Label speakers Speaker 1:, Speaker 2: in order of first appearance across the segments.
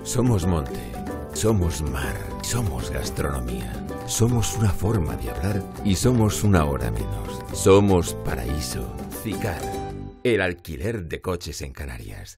Speaker 1: Somos monte, somos mar, somos gastronomía, somos una forma de hablar y somos una hora menos. Somos Paraíso. Cicar, el alquiler de coches en Canarias.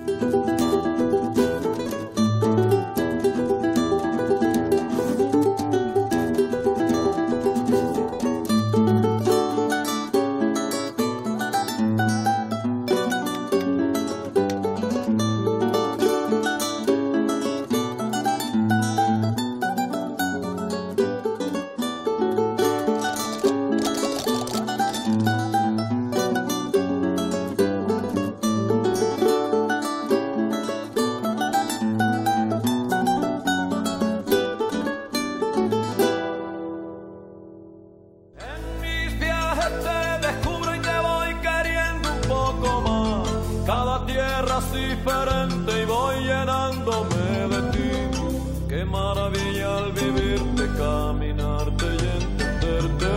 Speaker 2: Diferente y voy llenándome de ti. Qué maravilla al vivirte, caminarte y entenderte.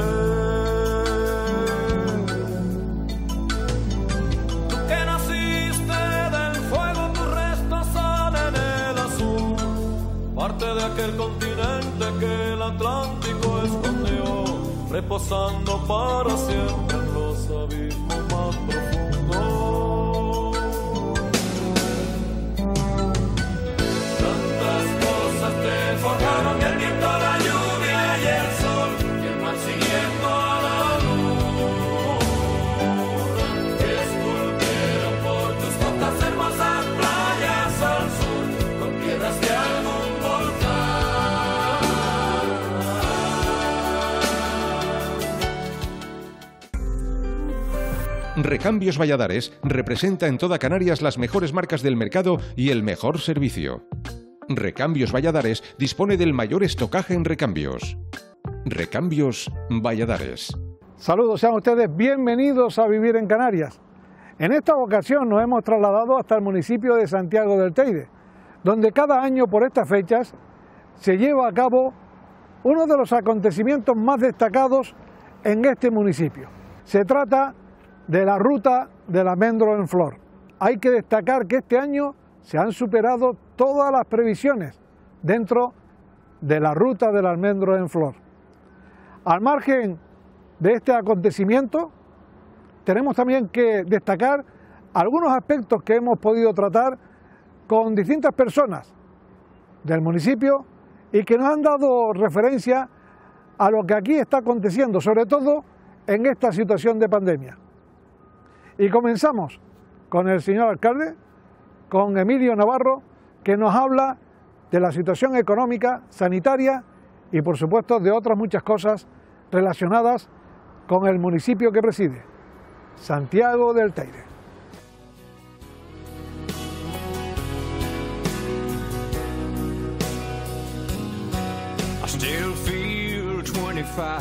Speaker 2: Tú que naciste del fuego, tus restos son en el azul, parte de aquel continente que el Atlántico escondió, reposando para siempre en los abismos más profundos. Forjaron el viento, la lluvia y el sol, y el mar siguiendo a la luz. Esculpieron por tus costas hermosas playas al sur, con piedras de algún volcán.
Speaker 3: Recambios Valladares representa en toda Canarias las mejores marcas del mercado y el mejor servicio. Recambios Valladares dispone del mayor estocaje en recambios. Recambios Valladares.
Speaker 4: Saludos, sean ustedes bienvenidos a Vivir en Canarias. En esta ocasión nos hemos trasladado hasta el municipio de Santiago del Teide, donde cada año por estas fechas se lleva a cabo uno de los acontecimientos más destacados en este municipio. Se trata de la ruta del almendro en flor. Hay que destacar que este año se han superado todas las previsiones dentro de la ruta del almendro en flor. Al margen de este acontecimiento, tenemos también que destacar algunos aspectos que hemos podido tratar con distintas personas del municipio y que nos han dado referencia a lo que aquí está aconteciendo, sobre todo en esta situación de pandemia. Y comenzamos con el señor alcalde, con Emilio Navarro, que nos habla de la situación económica, sanitaria y por supuesto de otras muchas cosas relacionadas con el municipio que preside, Santiago del Teide.
Speaker 2: I still feel 25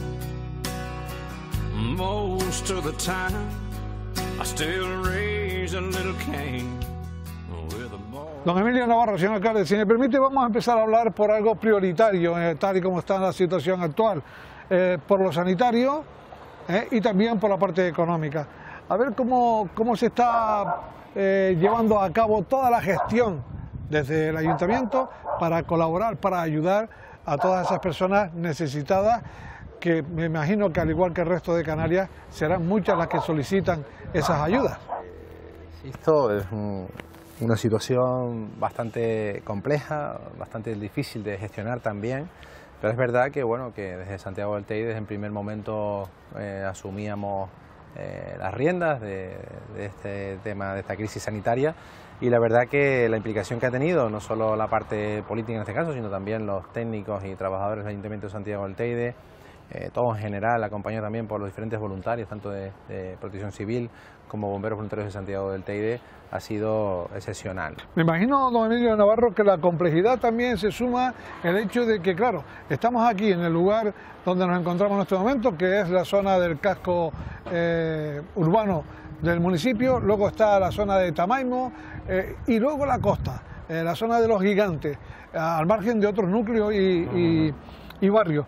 Speaker 2: most of the time. I still raise a little cane.
Speaker 4: Don Emilio Navarro, señor alcalde, si me permite vamos a empezar a hablar por algo prioritario, tal y como está la situación actual, por lo sanitario y también por la parte económica. A ver cómo se está llevando a cabo toda la gestión desde el ayuntamiento para colaborar, para ayudar a todas esas personas necesitadas, que me imagino que al igual que el resto de Canarias serán muchas las que solicitan esas ayudas.
Speaker 5: Esto es una situación bastante compleja, bastante difícil de gestionar también, pero es verdad que, bueno, que desde Santiago del Teide, desde el primer momento asumíamos las riendas de este tema, de esta crisis sanitaria, y la verdad que la implicación que ha tenido, no solo la parte política en este caso, sino también los técnicos y trabajadores del Ayuntamiento de Santiago del Teide, todo en general, acompañado también por los diferentes voluntarios, tanto de Protección Civil como bomberos voluntarios de Santiago del Teide, ha sido excepcional.
Speaker 4: Me imagino, don Emilio Navarro, que la complejidad también se suma el hecho de que, claro, estamos aquí en el lugar donde nos encontramos en este momento, que es la zona del casco urbano del municipio, luego está la zona de Tamaimo y luego la costa, la zona de los Gigantes, al margen de otros núcleos y barrios.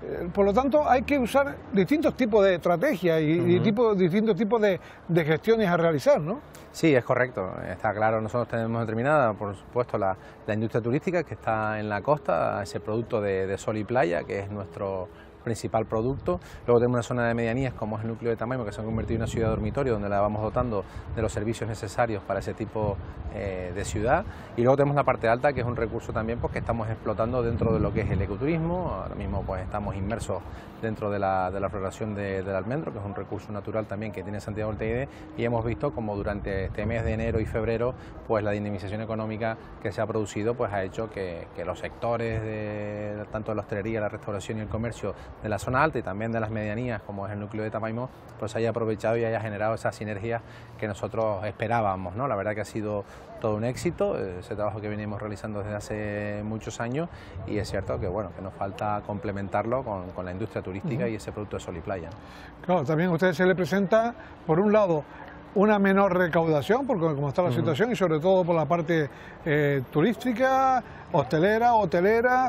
Speaker 4: Por lo tanto, hay que usar distintos tipos de estrategias y distintos tipos de gestiones a realizar, ¿no?
Speaker 5: Sí, es correcto, está claro. Nosotros tenemos determinada, por supuesto, la industria turística que está en la costa, ese producto de sol y playa, que es nuestro principal producto. Luego tenemos una zona de medianías como es el núcleo de Tamaimo, que se ha convertido en una ciudad dormitorio donde la vamos dotando de los servicios necesarios para ese tipo de ciudad. Y luego tenemos la parte alta, que es un recurso también pues, que estamos explotando dentro de lo que es el ecoturismo. Ahora mismo pues estamos inmersos dentro de la floración del almendro, que es un recurso natural también que tiene Santiago del Teide, y hemos visto como durante este mes de enero y febrero pues la dinamización económica que se ha producido pues ha hecho que los sectores tanto de la hostelería, la restauración y el comercio de la zona alta y también de las medianías, como es el núcleo de Tamaimo, pues haya aprovechado y haya generado esas sinergias que nosotros esperábamos, ¿no? La verdad que ha sido todo un éxito, ese trabajo que venimos realizando desde hace muchos años, y es cierto que bueno, que nos falta complementarlo con la industria turística y ese producto de sol y playa.
Speaker 4: Claro, también a ustedes se le presenta, por un lado, una menor recaudación, porque como está la situación, y sobre todo por la parte turística, hotelera,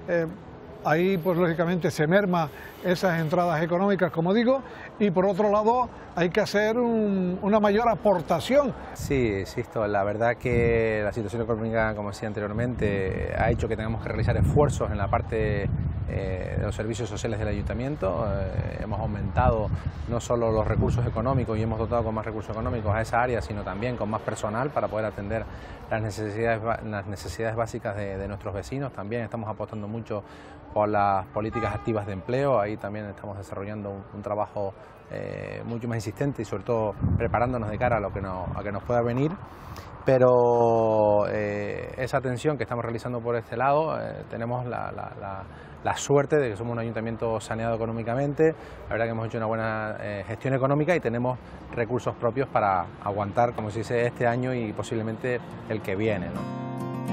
Speaker 4: ahí pues lógicamente se merma esas entradas económicas, como digo, y por otro lado hay que hacer una mayor aportación.
Speaker 5: Sí, insisto, la verdad que la situación económica, como decía anteriormente, ha hecho que tengamos que realizar esfuerzos en la parte de los servicios sociales del ayuntamiento. Hemos aumentado no solo los recursos económicos y hemos dotado con más recursos económicos a esa área, sino también con más personal para poder atender las necesidades básicas de nuestros vecinos. También estamos apostando mucho por las políticas activas de empleo. Ahí también estamos desarrollando un trabajo mucho más insistente y sobre todo preparándonos de cara a lo que nos pueda venir. Pero esa atención que estamos realizando por este lado, tenemos la suerte de que somos un ayuntamiento saneado económicamente. La verdad que hemos hecho una buena gestión económica y tenemos recursos propios para aguantar, como se dice, este año y posiblemente el que viene, ¿no?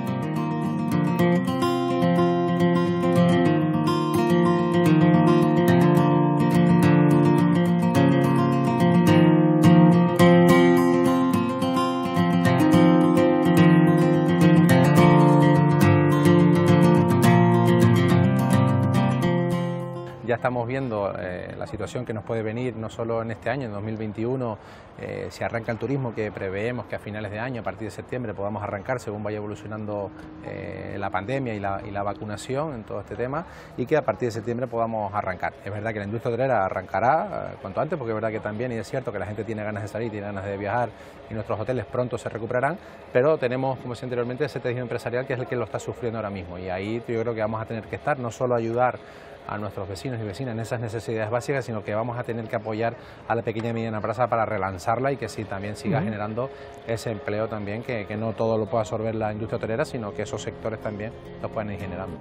Speaker 5: Ya estamos viendo la situación que nos puede venir no solo en este año, en 2021, si arranca el turismo, que preveemos que a finales de año, a partir de septiembre, podamos arrancar según vaya evolucionando la pandemia y la vacunación en todo este tema, y que a partir de septiembre podamos arrancar. Es verdad que la industria hotelera arrancará cuanto antes, porque es verdad que también, y es cierto que la gente tiene ganas de salir, tiene ganas de viajar, y nuestros hoteles pronto se recuperarán, pero tenemos, como decía anteriormente, ese tejido empresarial que es el que lo está sufriendo ahora mismo, y ahí yo creo que vamos a tener que estar, no solo ayudar a nuestros vecinos y vecinas en esas necesidades básicas, sino que vamos a tener que apoyar a la pequeña y mediana empresa para relanzarla y que sí también siga generando ese empleo también, que no todo lo pueda absorber la industria hotelera, sino que esos sectores también lo puedan ir generando.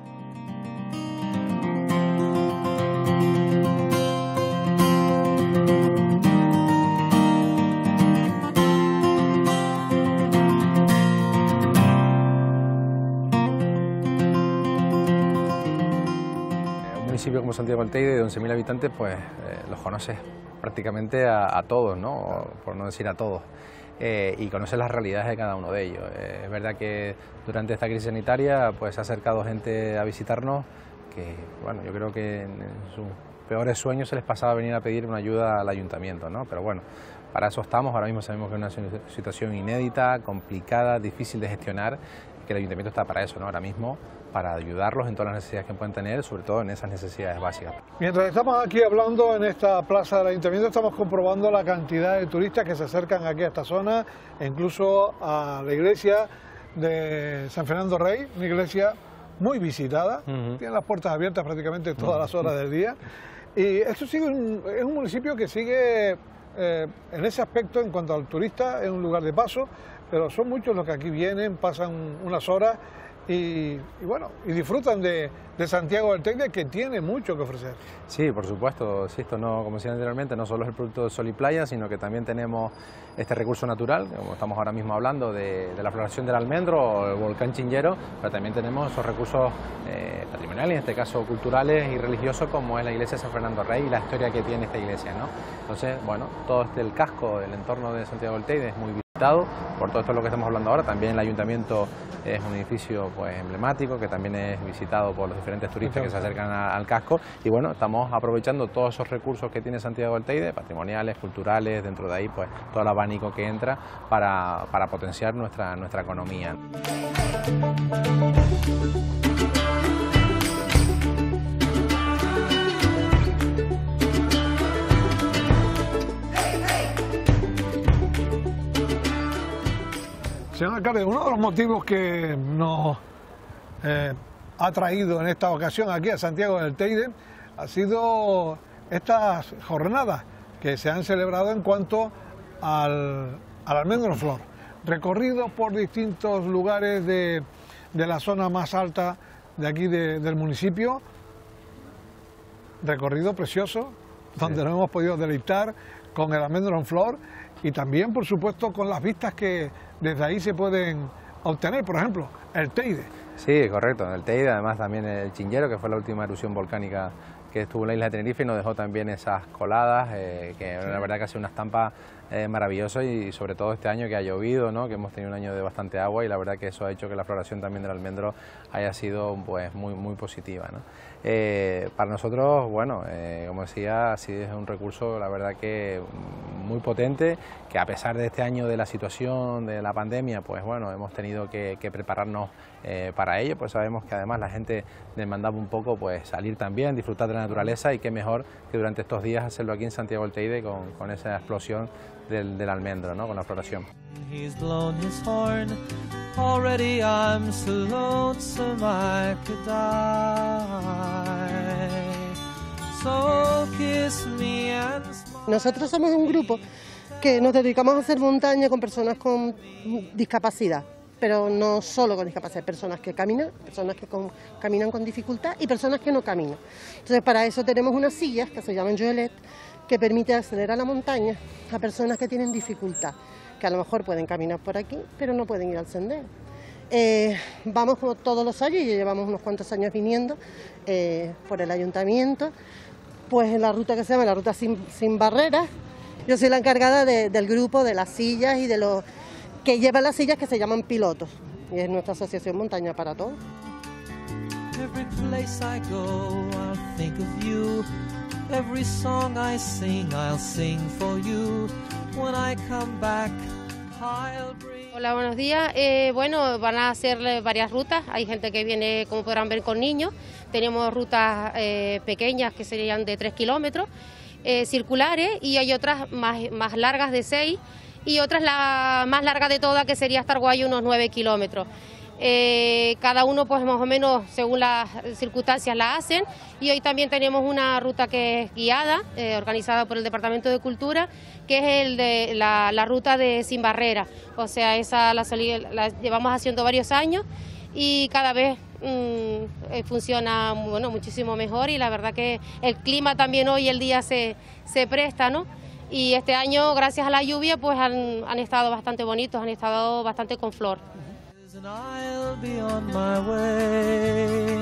Speaker 5: Un municipio como Santiago del Teide, de 11.000 habitantes, pues los conoces prácticamente a todos, ¿no? Por no decir a todos, y conoces las realidades de cada uno de ellos. Es verdad que durante esta crisis sanitaria pues se ha acercado gente a visitarnos que, bueno, yo creo que en sus peores sueños se les pasaba venir a pedir una ayuda al ayuntamiento, ¿no? Pero bueno, para eso estamos. Ahora mismo sabemos que es una situación inédita, complicada, difícil de gestionar, y que el ayuntamiento está para eso, ¿no? Ahora mismo, para ayudarlos en todas las necesidades que puedan tener, sobre todo en esas necesidades básicas.
Speaker 4: Mientras estamos aquí hablando en esta plaza del ayuntamiento, estamos comprobando la cantidad de turistas que se acercan aquí a esta zona, e incluso a la iglesia de San Fernando Rey, una iglesia muy visitada, tiene las puertas abiertas prácticamente todas las horas del día, y esto es un municipio que sigue en ese aspecto, en cuanto al turista, es un lugar de paso, pero son muchos los que aquí vienen, pasan unas horas y bueno, y disfrutan de Santiago del Teide, que tiene mucho que ofrecer.
Speaker 5: Sí, por supuesto, esto no, como decía anteriormente, no solo es el producto de sol y playa, sino que también tenemos este recurso natural, como estamos ahora mismo hablando de la floración del almendro o el volcán Chinllero, pero también tenemos esos recursos patrimoniales, en este caso culturales y religiosos, como es la iglesia de San Fernando Rey y la historia que tiene esta iglesia, ¿no? Entonces, bueno, todo el casco, el entorno de Santiago del Teide es muy visitado. visitado. Por todo esto es lo que estamos hablando ahora. También el ayuntamiento es un edificio pues emblemático que también es visitado por los diferentes turistas que se acercan al casco, y bueno, estamos aprovechando todos esos recursos que tiene Santiago del Teide, patrimoniales, culturales, dentro de ahí pues todo el abanico que entra para potenciar nuestra economía.
Speaker 4: Señor alcalde, uno de los motivos que nos ha traído en esta ocasión aquí a Santiago del Teide ha sido estas jornadas que se han celebrado en cuanto al almendro en flor. Recorridos por distintos lugares de la zona más alta de aquí del municipio, recorrido precioso, donde nos hemos podido deleitar con el almendro en flor y también, por supuesto, con las vistas que desde ahí se pueden obtener, por ejemplo, el Teide.
Speaker 5: Sí, correcto, el Teide, además también el Chinchero, que fue la última erupción volcánica que estuvo en la isla de Tenerife y nos dejó también esas coladas, que la verdad que ha sido una estampa maravillosa, y sobre todo este año que ha llovido, ¿no? Que hemos tenido un año de bastante agua, y la verdad que eso ha hecho que la floración también del almendro haya sido pues muy positiva, ¿no? Para nosotros, bueno, como decía, sí es un recurso la verdad que muy potente, que a pesar de este año de la situación de la pandemia, pues bueno, hemos tenido que prepararnos para ello, pues sabemos que además la gente demandaba un poco pues salir también, disfrutar de la naturaleza, y qué mejor que durante estos días hacerlo aquí en Santiago del Teide con esa explosión del almendro, ¿no? Con la floración.
Speaker 6: Nosotros somos un grupo que nos dedicamos a hacer montaña con personas con discapacidad, pero no solo con discapacidad, personas que caminan, personas que caminan con dificultad y personas que no caminan. Entonces, para eso tenemos unas sillas que se llaman Joelet, que permite acceder a la montaña a personas que tienen dificultad, que a lo mejor pueden caminar por aquí, pero no pueden ir al sendero. Vamos como todos los años, y llevamos unos cuantos años viniendo por el ayuntamiento, pues en la ruta que se llama la ruta sin barreras. Yo soy la encargada del grupo de las sillas y de los que llevan las sillas, que se llaman pilotos, y es nuestra asociación Montaña para Todos. Every place I go, I'll think of you. Every song I sing, I'll sing for you. When I come back, I'll bring...
Speaker 7: Hola, buenos días. Bueno, van a hacer varias rutas. Hay gente que viene, como podrán ver, con niños. Tenemos rutas pequeñas que serían de 3 kilómetros, circulares, y hay otras más largas de 6, y otras la más larga de todas, que sería hasta Arguayo, unos 9 kilómetros. Cada uno pues más o menos según las circunstancias la hacen, y hoy también tenemos una ruta que es guiada, organizada por el Departamento de Cultura, que es el de la ruta de Sin Barrera. O sea, esa la llevamos haciendo varios años y cada vez funciona bueno, muchísimo mejor, y la verdad que el clima también hoy el día se presta, ¿no? Y este año, gracias a la lluvia, pues han estado bastante bonitos, han estado bastante con flor.
Speaker 2: And I'll be on my way.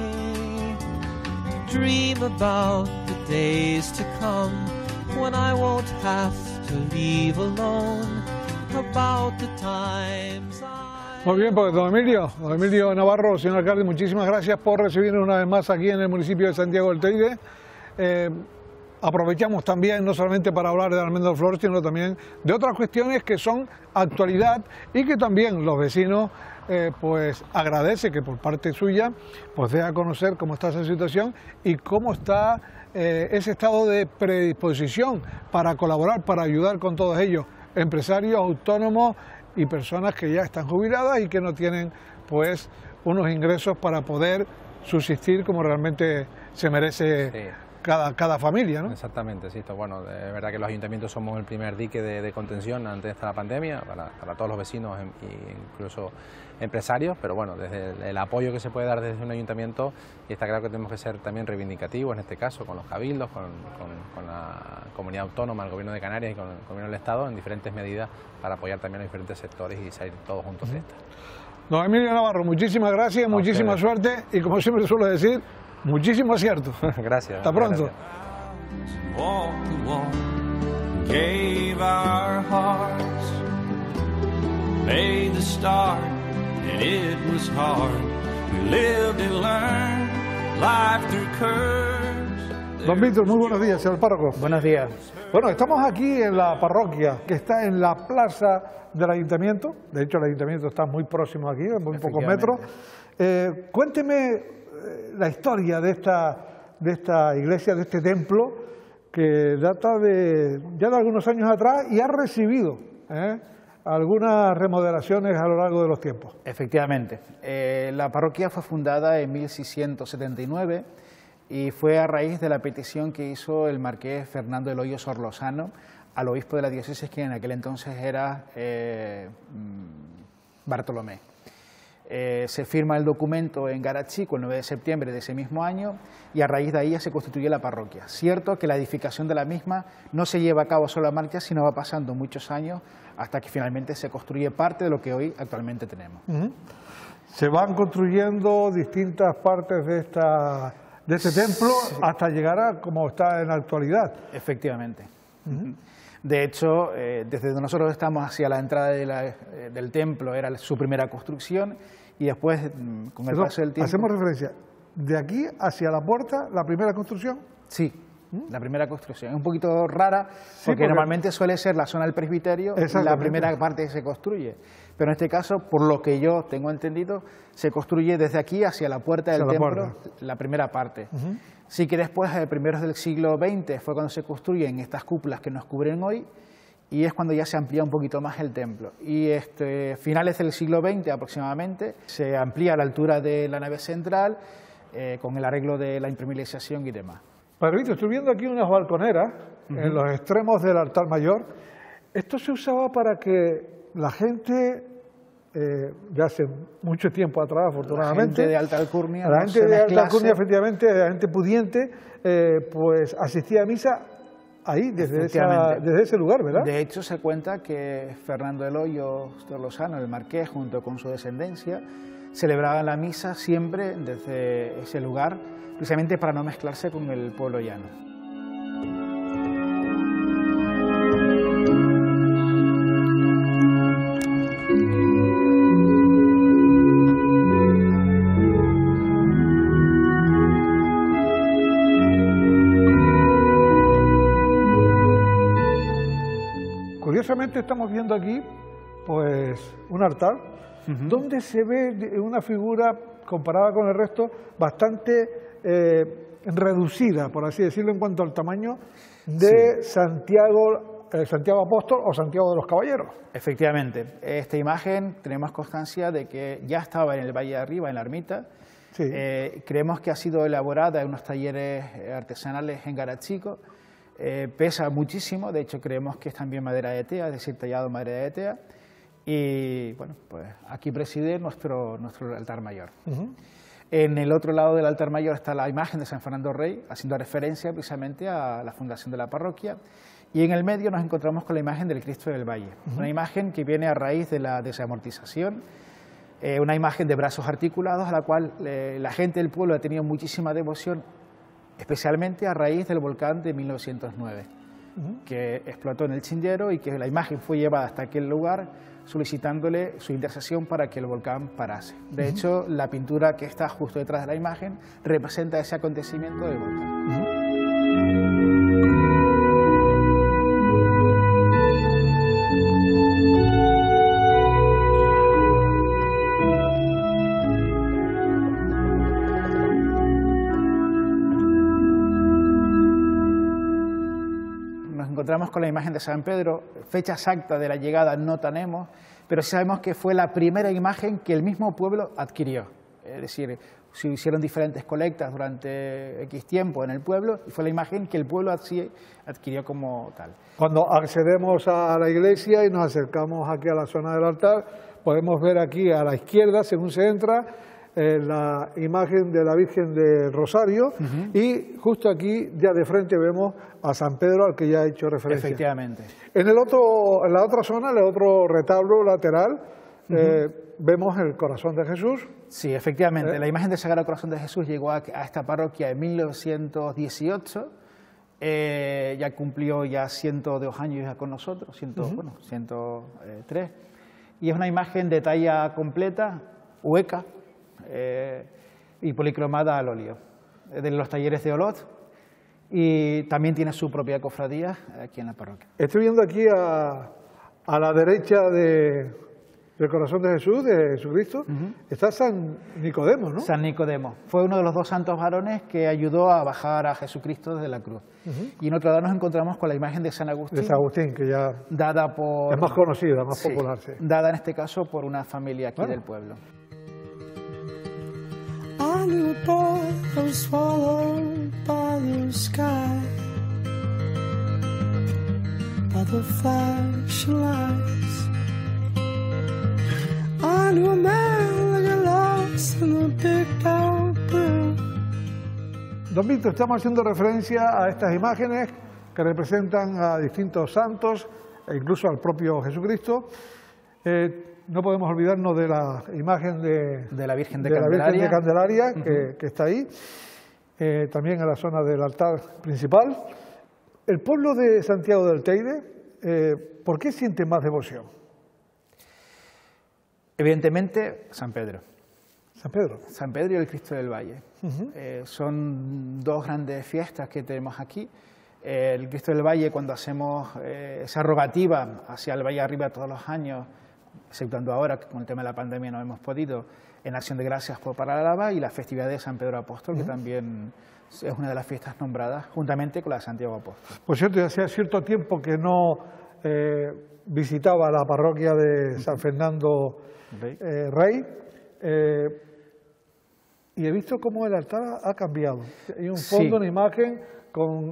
Speaker 2: Dream about the days to come when I won't have to leave alone. About the times
Speaker 4: Muy bien, pues don Emilio Navarro, señor alcalde, muchísimas gracias por recibirnos una vez más aquí en el municipio de Santiago del Teide. Aprovechamos también no solamente para hablar de almendro en flor, sino también de otras cuestiones que son actualidad, y que también los vecinos pues agradece que por parte suya pues dé a conocer cómo está esa situación y cómo está ese estado de predisposición para colaborar, para ayudar con todos ellos, empresarios, autónomos y personas que ya están jubiladas y que no tienen pues unos ingresos para poder subsistir como realmente se merece. Sí. Cada familia, ¿no?
Speaker 5: Exactamente, sí. Bueno, es verdad que los ayuntamientos somos el primer dique de contención ante esta pandemia para todos los vecinos e incluso empresarios, pero bueno, desde el apoyo que se puede dar desde un ayuntamiento, y está claro que tenemos que ser también reivindicativos en este caso con los cabildos, con la comunidad autónoma, el gobierno de Canarias y con el gobierno del Estado en diferentes medidas para apoyar también a los diferentes sectores y salir todos juntos de esta.
Speaker 4: Don Emilio Navarro, muchísimas gracias, muchísima suerte y, como siempre suelo decir, muchísimo acierto.
Speaker 5: Gracias.
Speaker 4: Hasta pronto.
Speaker 2: Gave our hearts made the start, and it was hard. We lived and learned life through curves.
Speaker 4: Don Víctor, muy buenos días, señor párroco.
Speaker 8: Buenos días.
Speaker 4: Bueno, estamos aquí en la parroquia, que está en la plaza del ayuntamiento. De hecho, el ayuntamiento está muy próximo aquí, a muy pocos metros. Cuénteme la historia de esta iglesia, de este templo, que data ya de algunos años atrás y ha recibido algunas remodelaciones a lo largo de los tiempos.
Speaker 8: Efectivamente. La parroquia fue fundada en 1679 y fue a raíz de la petición que hizo el marqués Fernando del Hoyo Sorlosano al obispo de la diócesis, que en aquel entonces era Bartolomé. Se firma el documento en Garachico el 9 de septiembre de ese mismo año y a raíz de ahí ya se constituye la parroquia. Cierto que la edificación de la misma no se lleva a cabo a sola marcha, sino va pasando muchos años hasta que finalmente se construye parte de lo que hoy actualmente tenemos.
Speaker 4: Se van construyendo distintas partes de este templo hasta llegar a como está en la actualidad.
Speaker 8: Efectivamente. De hecho, desde donde nosotros estamos hacia la entrada del templo era su primera construcción y después, con el paso del tiempo...
Speaker 4: Hacemos referencia, ¿de aquí hacia la puerta, la primera construcción?
Speaker 8: Sí, la primera construcción. Es un poquito rara porque normalmente suele ser la zona del presbiterio la primera parte que se construye. Pero en este caso, por lo que yo tengo entendido, se construye desde aquí hacia la puerta del templo, la primera parte. Sí que después, primeros del siglo XX, fue cuando se construyen estas cúpulas que nos cubren hoy y es cuando ya se amplía un poquito más el templo. Y finales del siglo XX aproximadamente se amplía la altura de la nave central con el arreglo de la impermeabilización y demás.
Speaker 4: Padre Víctor, estoy viendo aquí unas balconeras en los extremos del altar mayor. Esto se usaba para que la gente, ya hace mucho tiempo atrás, afortunadamente,
Speaker 8: la gente de alta alcurnia,
Speaker 4: la gente de alta alcurnia, efectivamente, la gente pudiente, pues asistía a misa ahí, desde ese lugar, ¿verdad?
Speaker 8: De hecho, se cuenta que Fernando del Hoyo Sorlosano, el marqués, junto con su descendencia, celebraban la misa siempre desde ese lugar, precisamente para no mezclarse con el pueblo llano.
Speaker 4: Curiosamente estamos viendo aquí pues un altar donde se ve una figura comparada con el resto bastante reducida, por así decirlo, en cuanto al tamaño de Santiago Apóstol o Santiago de los Caballeros.
Speaker 8: Efectivamente, esta imagen tenemos constancia de que ya estaba en el Valle de Arriba, en la ermita. Creemos que ha sido elaborada en unos talleres artesanales en Garachico. Pesa muchísimo, de hecho creemos que es también madera de tea, es decir, tallado en madera de tea, y bueno, pues aquí preside nuestro altar mayor. En el otro lado del altar mayor está la imagen de San Fernando Rey, haciendo referencia precisamente a la fundación de la parroquia, y en el medio nos encontramos con la imagen del Cristo del Valle, una imagen que viene a raíz de la desamortización, una imagen de brazos articulados a la cual la gente del pueblo ha tenido muchísima devoción, especialmente a raíz del volcán de 1909, que explotó en el Chingero y que la imagen fue llevada hasta aquel lugar solicitándole su intercesión para que el volcán parase. De hecho, la pintura que está justo detrás de la imagen representa ese acontecimiento del volcán. Encontramos con la imagen de San Pedro, fecha exacta de la llegada no tenemos, pero sí sabemos que fue la primera imagen que el mismo pueblo adquirió. Es decir, se hicieron diferentes colectas durante X tiempo en el pueblo y fue la imagen que el pueblo adquirió como tal.
Speaker 4: Cuando accedemos a la iglesia y nos acercamos aquí a la zona del altar, podemos ver aquí a la izquierda, según se entra, la imagen de la Virgen del Rosario y justo aquí ya de frente vemos a San Pedro al que ya he hecho referencia.
Speaker 8: Efectivamente.
Speaker 4: En la otra zona, en el otro retablo lateral, vemos el corazón de Jesús.
Speaker 8: Sí, efectivamente. La imagen del Sagrado Corazón de Jesús llegó a esta parroquia en 1918. Ya cumplió ya 102 años ya con nosotros, 103. y es una imagen de talla completa, hueca y policromada al óleo, de los talleres de Olot, y también tiene su propia cofradía aquí en la parroquia.
Speaker 4: Estoy viendo aquí a la derecha del corazón de Jesús, de Jesucristo, está San Nicodemo, ¿no?
Speaker 8: San Nicodemo. Fue uno de los 2 santos varones que ayudó a bajar a Jesucristo desde la cruz. Y en otro lado nos encontramos con la imagen de San Agustín.
Speaker 4: De San Agustín, que ya
Speaker 8: dada por,
Speaker 4: es más conocida, más popular. Sí.
Speaker 8: Dada en este caso por una familia aquí del pueblo.
Speaker 9: I knew a boy that was swallowed by the sky, by the flashing lights. I knew a man that got lost in the big dark blue.
Speaker 4: Don Víctor, estamos haciendo referencia a estas imágenes que representan a distintos santos e incluso al propio Jesucristo. No podemos olvidarnos de la imagen de la Virgen de Candelaria, que está ahí, también en la zona del altar principal. El pueblo de Santiago del Teide, ¿por qué siente más devoción?
Speaker 8: Evidentemente, San Pedro.
Speaker 4: San Pedro.
Speaker 8: San Pedro y el Cristo del Valle. Son 2 grandes fiestas que tenemos aquí. El Cristo del Valle, cuando hacemos esa rogativa hacia el Valle arriba todos los años, exceptuando ahora que con el tema de la pandemia no hemos podido, en acción de gracias por Paralaba, y la festividad de San Pedro Apóstol, que también es una de las fiestas nombradas, juntamente con la de Santiago Apóstol.
Speaker 4: Por cierto, hacía cierto tiempo que no visitaba la parroquia de San Fernando Rey, y he visto cómo el altar ha cambiado. Hay un fondo, una imagen con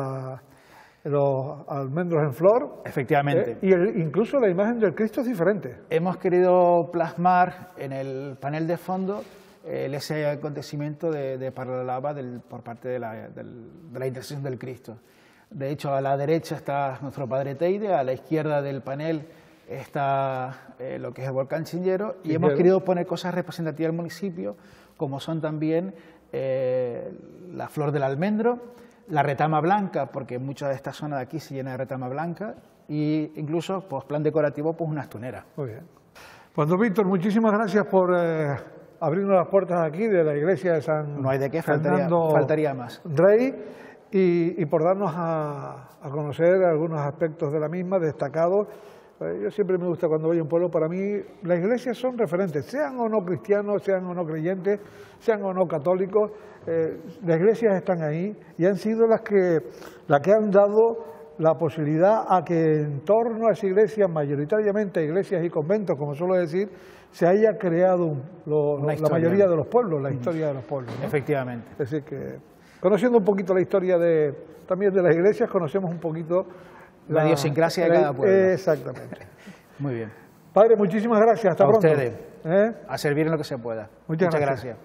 Speaker 4: los almendros en flor.
Speaker 8: Efectivamente.
Speaker 4: Y incluso la imagen del Cristo es diferente.
Speaker 8: Hemos querido plasmar en el panel de fondo ese acontecimiento de Paralaba por parte de la intercesión del Cristo. De hecho, a la derecha está nuestro Padre Teide, a la izquierda del panel está lo que es el volcán Chillero, y hemos querido poner cosas representativas del municipio, como son también la flor del almendro, la retama blanca, porque mucha de esta zona de aquí se llena de retama blanca, y incluso, pues, plan decorativo, pues unas tuneras.
Speaker 4: Muy bien. Pues, don Víctor, muchísimas gracias por abrirnos las puertas aquí de la iglesia de San
Speaker 8: No hay de qué,
Speaker 4: Fernando
Speaker 8: faltaría más.
Speaker 4: Rey, y por darnos a conocer algunos aspectos de la misma, destacados. Yo siempre me gusta cuando voy a un pueblo, para mí las iglesias son referentes, sean o no cristianos, sean o no creyentes, sean o no católicos, las iglesias están ahí y han sido las que han dado la posibilidad a que en torno a esas iglesias, mayoritariamente iglesias y conventos, como suelo decir, se haya creado la mayoría de los pueblos, la historia de los pueblos, ¿no?
Speaker 8: Efectivamente.
Speaker 4: Es decir que, conociendo un poquito la historia también de las iglesias, conocemos un poquito
Speaker 8: la idiosincrasia de cada pueblo.
Speaker 4: Exactamente.
Speaker 8: Muy bien.
Speaker 4: Padre, muchísimas gracias. Hasta pronto.
Speaker 8: A ustedes. A servir en lo que se pueda.
Speaker 4: Muchas gracias.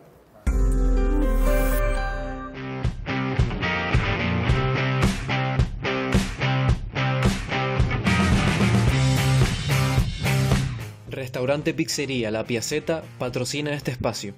Speaker 10: Restaurante Pizzería La Piaceta patrocina este espacio.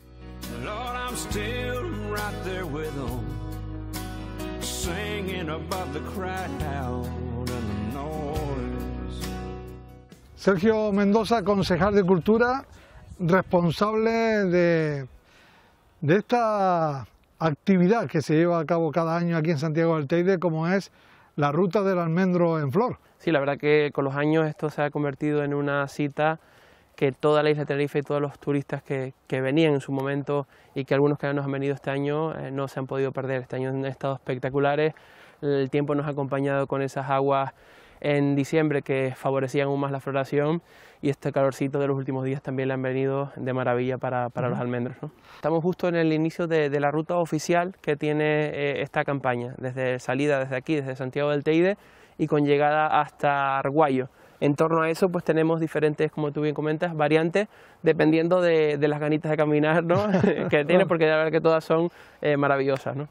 Speaker 4: Sergio Mendoza, concejal de Cultura, responsable de esta actividad que se lleva a cabo cada año aquí en Santiago del Teide, como es la Ruta del Almendro en Flor.
Speaker 11: Sí, la verdad que con los años esto se ha convertido en una cita que toda la isla de Tenerife y todos los turistas que venían en su momento y que algunos que nos han venido este año no se han podido perder. Este año han estado espectaculares, el tiempo nos ha acompañado con esas aguas en diciembre que favorecían aún más la floración, y este calorcito de los últimos días también le han venido de maravilla para los almendros, ¿no? Estamos justo en el inicio de la ruta oficial que tiene esta campaña, desde salida desde aquí, desde Santiago del Teide, y con llegada hasta Arguayo. En torno a eso pues tenemos diferentes, como tú bien comentas, variantes, dependiendo de las ganitas de caminar, ¿no? que tiene, porque la verdad que todas son maravillosas, ¿no?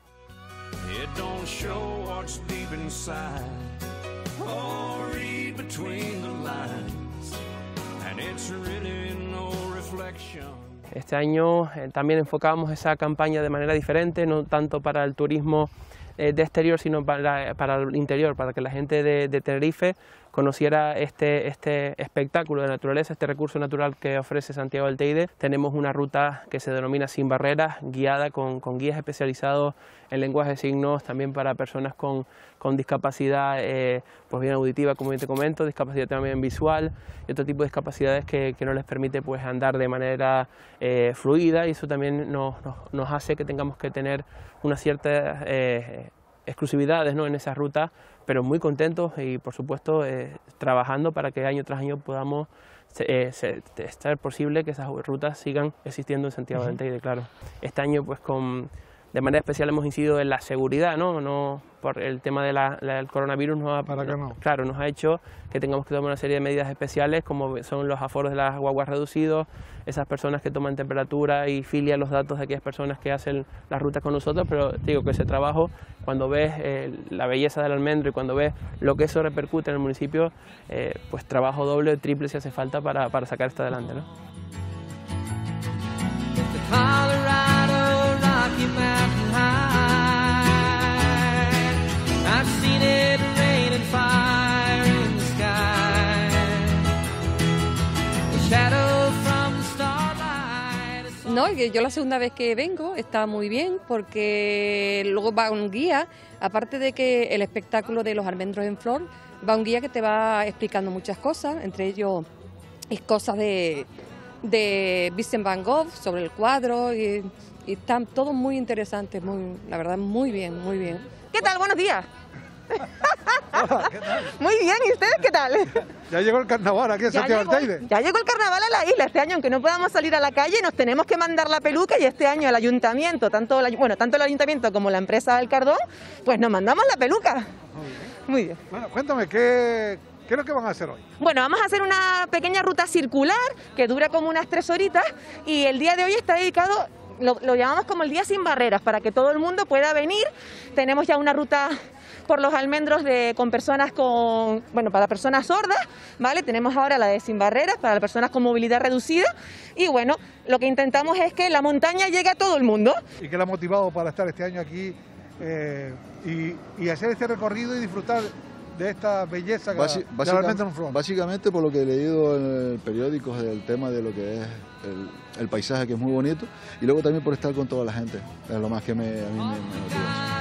Speaker 11: Este año también enfocamos esa campaña de manera diferente, no tanto para el turismo de exterior, sino para el interior, para que la gente de Tenerife conociera este espectáculo de naturaleza, este recurso natural que ofrece Santiago del Teide. Tenemos una ruta que se denomina Sin Barreras, guiada con guías especializados en lenguaje de signos, también para personas con discapacidad pues bien auditiva, como te comento, discapacidad también visual y otro tipo de discapacidades que no les permite pues andar de manera fluida, y eso también nos hace que tengamos que tener unas ciertas exclusividades, ¿no?, en esas rutas, pero muy contentos y por supuesto trabajando para que año tras año podamos ser posible que esas rutas sigan existiendo en Santiago del Teide, claro. Este año pues de manera especial hemos incidido en la seguridad, no por el tema del coronavirus nos ha hecho que tengamos que tomar una serie de medidas especiales, como son los aforos de las guaguas reducidos, esas personas que toman temperatura y filian los datos de aquellas personas que hacen las rutas con nosotros, pero digo que ese trabajo, cuando ves la belleza del almendro y cuando ves lo que eso repercute en el municipio, pues trabajo doble o triple si hace falta para sacar esto adelante, ¿no?
Speaker 12: No, yo la segunda vez que vengo está muy bien porque luego va un guía, aparte de que el espectáculo de los almendros en flor, va un guía que te va explicando muchas cosas, entre ellos cosas de Vincent Van Gogh sobre el cuadro y están todos muy interesantes, la verdad muy bien, muy bien.
Speaker 13: ¿Qué tal? Buenos días.
Speaker 4: Hola, ¿qué tal?
Speaker 13: Muy bien, ¿y ustedes qué tal?
Speaker 4: Ya llegó el carnaval aquí en Santiago del Teide.
Speaker 13: Ya llegó el carnaval a la isla. Este año, aunque no podamos salir a la calle, nos tenemos que mandar la peluca, y este año el ayuntamiento, tanto el ayuntamiento como la empresa del Cardón, pues nos mandamos la peluca. Muy bien.
Speaker 4: Bueno, cuéntame, ¿qué es lo que van a hacer hoy?
Speaker 13: Bueno, vamos a hacer una pequeña ruta circular que dura como unas 3 horitas, y el día de hoy está dedicado, lo llamamos como el Día Sin Barreras, para que todo el mundo pueda venir. Tenemos ya una ruta por los almendros con personas para personas sordas, ¿vale? Tenemos ahora la de Sin Barreras para las personas con movilidad reducida, y bueno, lo que intentamos es que la montaña llegue a todo el mundo.
Speaker 4: ¿Y qué le ha motivado para estar este año aquí y hacer este recorrido y disfrutar de esta belleza del almendro en flor?
Speaker 14: Básicamente por lo que he leído en el periódico del tema de lo que es el paisaje, que es muy bonito, y luego también por estar con toda la gente, es lo más que a mí me motiva.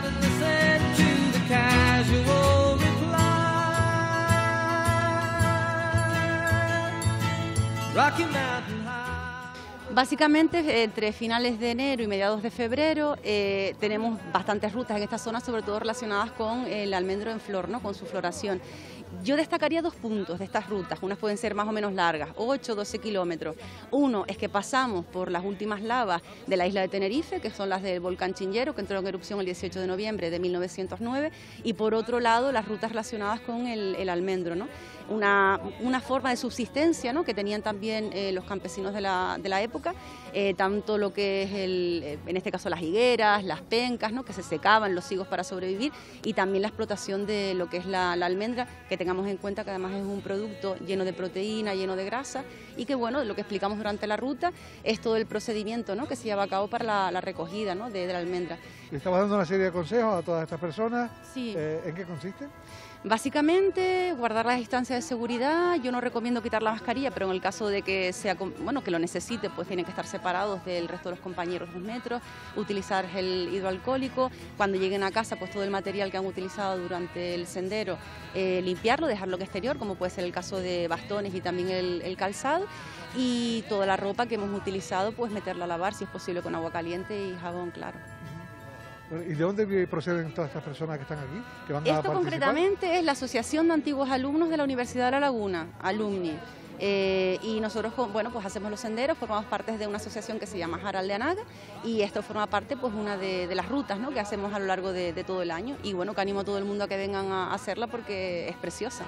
Speaker 15: Básicamente, entre finales de enero y mediados de febrero tenemos bastantes rutas en esta zona, sobre todo relacionadas con el almendro en flor, ¿no?, con su floración. Yo destacaría 2 puntos de estas rutas. Unas pueden ser más o menos largas, 8 o 12 kilómetros. Uno es que pasamos por las últimas lavas de la isla de Tenerife, que son las del volcán Chinchero, que entró en erupción el 18 de noviembre de 1909, y por otro lado las rutas relacionadas con el almendro, ¿no? Una forma de subsistencia, ¿no?, que tenían también los campesinos de la época, tanto lo que es en este caso las higueras, las pencas, ¿no?, que se secaban los higos para sobrevivir, y también la explotación de lo que es la almendra, que tengamos en cuenta que además es un producto lleno de proteína, lleno de grasa, y que bueno, lo que explicamos durante la ruta es todo el procedimiento, ¿no?, que se lleva a cabo para la recogida, ¿no?, de la almendra.
Speaker 4: Estamos dando una serie de consejos a todas estas personas.
Speaker 15: Sí.
Speaker 4: ¿En qué consiste?
Speaker 15: Básicamente, guardar las distancias de seguridad. Yo no recomiendo quitar la mascarilla, pero en el caso de que que lo necesite, pues tienen que estar separados del resto de los compañeros 2 metros, utilizar gel hidroalcohólico. Cuando lleguen a casa, pues todo el material que han utilizado durante el sendero, limpiarlo, dejarlo exterior, como puede ser el caso de bastones y también el calzado, y toda la ropa que hemos utilizado, pues meterla a lavar, si es posible, con agua caliente y jabón, claro.
Speaker 4: ¿Y de dónde proceden todas estas personas que están aquí, que van a
Speaker 15: Esto
Speaker 4: participar?
Speaker 15: Concretamente es la Asociación de Antiguos Alumnos de la Universidad de La Laguna, Alumni. Y nosotros, bueno, pues hacemos los senderos, formamos parte de una asociación que se llama Jaral de Anaga, y esto forma parte, pues, una de las rutas, ¿no?, que hacemos a lo largo de todo el año, y bueno, que animo a todo el mundo a que vengan a hacerla porque es preciosa.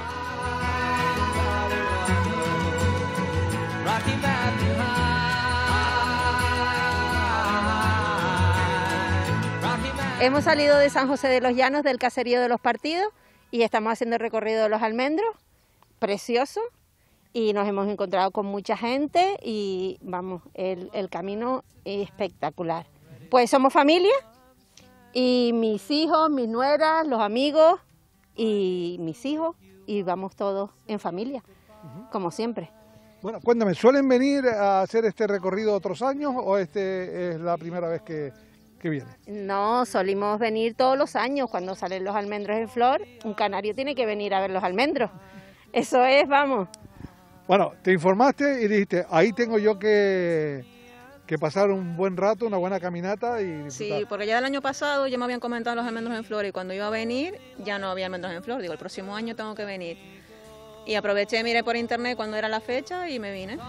Speaker 16: Hemos salido de San José de los Llanos, del caserío de los Partidos, y estamos haciendo el recorrido de los almendros, precioso, y nos hemos encontrado con mucha gente y vamos, el camino es espectacular. Pues somos familia, y mis hijos, mis nueras, los amigos y mis hijos y vamos todos en familia, como siempre.
Speaker 4: Bueno, cuéntame, ¿suelen venir a hacer este recorrido otros años o este es la primera vez que viene?
Speaker 16: No, solimos venir todos los años cuando salen los almendros en flor. Un canario tiene que venir a ver los almendros. Eso es, vamos.
Speaker 4: Bueno, te informaste y dijiste, ahí tengo yo que pasar un buen rato, una buena caminata y disfrutar.
Speaker 17: Sí, porque ya el año pasado ya me habían comentado los almendros en flor y cuando iba a venir ya no había almendros en flor. Digo, el próximo año tengo que venir. Y aproveché, miré por internet cuando era la fecha y me vine.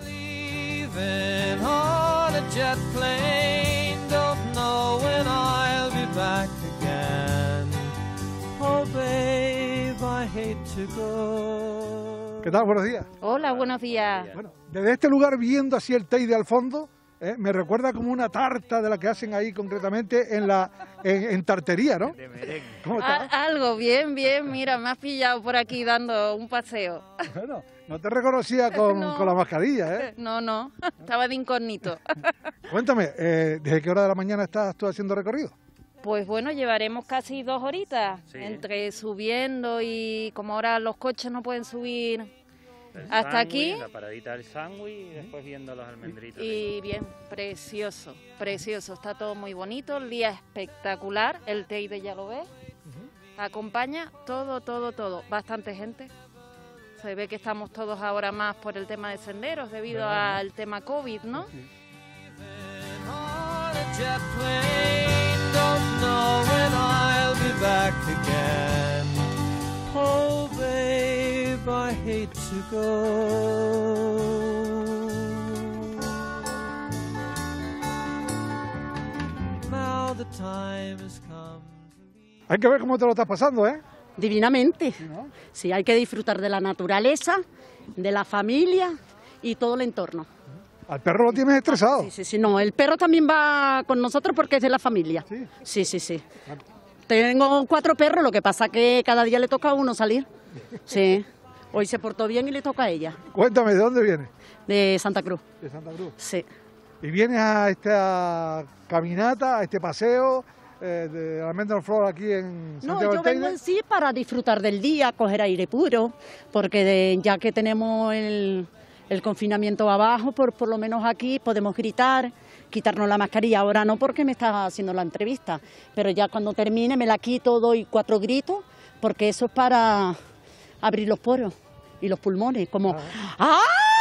Speaker 4: ¿Qué tal? Buenos días.
Speaker 16: Hola, buenos días.
Speaker 4: Bueno, desde este lugar viendo así el Teide al fondo, me recuerda como una tarta de la que hacen ahí concretamente en tartería, ¿no? ¿Cómo está?
Speaker 18: Algo, bien, mira, me has pillado por aquí dando un paseo.
Speaker 4: Bueno, no te reconocía con la mascarilla, ¿eh?
Speaker 18: No, estaba de incógnito.
Speaker 4: Cuéntame, ¿desde qué hora de la mañana estás tú haciendo recorrido?
Speaker 18: Pues bueno, llevaremos casi 2 horitas, entre subiendo y como ahora los coches no pueden subir hasta aquí.
Speaker 19: La paradita del sándwich y después viendo los almendritos.
Speaker 18: Y bien, precioso, está todo muy bonito, el día espectacular, el Teide ya lo ves, acompaña todo, bastante gente. Se ve que estamos todos ahora más por el tema de senderos debido al tema COVID, ¿no?
Speaker 2: Don't know when I'll be back again. Oh, babe, I hate to go. Now the time has come.
Speaker 4: Hay que ver cómo te lo estás pasando, ¿eh?
Speaker 20: Divinamente. Sí, hay que disfrutar de la naturaleza, de la familia y todo el entorno.
Speaker 4: ¿Al perro lo tienes estresado?
Speaker 20: Sí, no, el perro también va con nosotros porque es de la familia. Sí. Tengo 4 perros, lo que pasa que cada día le toca a uno salir. Sí, hoy se portó bien y le toca a ella.
Speaker 4: Cuéntame, ¿de dónde vienes?
Speaker 20: De Santa Cruz.
Speaker 4: ¿De Santa Cruz?
Speaker 20: Sí.
Speaker 4: ¿Y vienes a esta caminata, a este paseo de almendro en flor aquí en Santiago del Teide?
Speaker 20: No, yo vengo en sí para disfrutar del día, coger aire puro, porque ya que tenemos el confinamiento abajo, por lo menos aquí podemos gritar, quitarnos la mascarilla. Ahora no porque me está haciendo la entrevista, pero ya cuando termine me la quito, doy 4 gritos, porque eso es para abrir los poros y los pulmones, como ¡ah!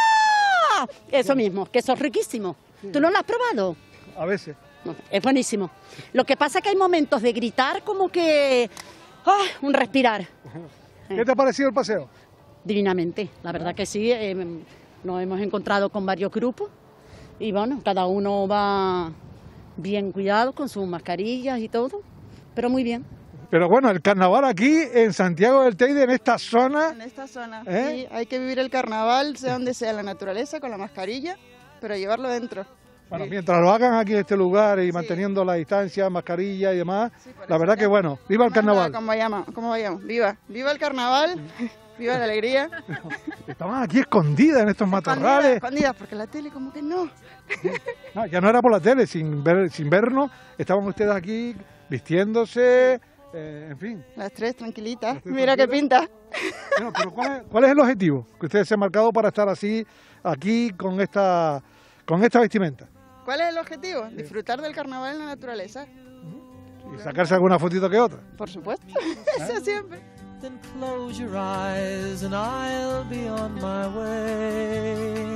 Speaker 20: Eso mismo, que eso es riquísimo. Sí. ¿Tú no lo has probado?
Speaker 4: A veces.
Speaker 20: No, es buenísimo. Lo que pasa es que hay momentos de gritar como que un respirar.
Speaker 4: ¿Qué te ha parecido el paseo?
Speaker 20: Divinamente, la verdad que sí. Nos hemos encontrado con varios grupos y bueno, cada uno va bien cuidado con sus mascarillas y todo, pero muy bien.
Speaker 4: Pero bueno, el carnaval aquí en Santiago del Teide, en esta zona.
Speaker 21: En esta zona, sí, hay que vivir el carnaval, sea donde sea, en la naturaleza, con la mascarilla, pero llevarlo dentro.
Speaker 4: Bueno, mientras lo hagan aquí en este lugar y manteniendo la distancia, mascarilla y demás, la verdad que bueno, viva el carnaval.
Speaker 21: Como vayamos, viva el carnaval. Viva la alegría.
Speaker 4: Estaban aquí escondidas en estos matorrales.
Speaker 21: Escondidas, porque la tele como que no.
Speaker 4: No, ya no era por la tele, sin vernos, estaban ustedes aquí vistiéndose, en fin.
Speaker 21: Las 3 tranquilitas, mira qué pinta.
Speaker 4: Bueno, pero ¿cuál es el objetivo que ustedes se han marcado para estar así, aquí, con esta vestimenta?
Speaker 21: ¿Cuál es el objetivo? Disfrutar del carnaval en la naturaleza.
Speaker 4: Y sacarse alguna fotito que otra.
Speaker 21: Por supuesto, eso siempre.
Speaker 2: Then close your eyes and I'll be on my way.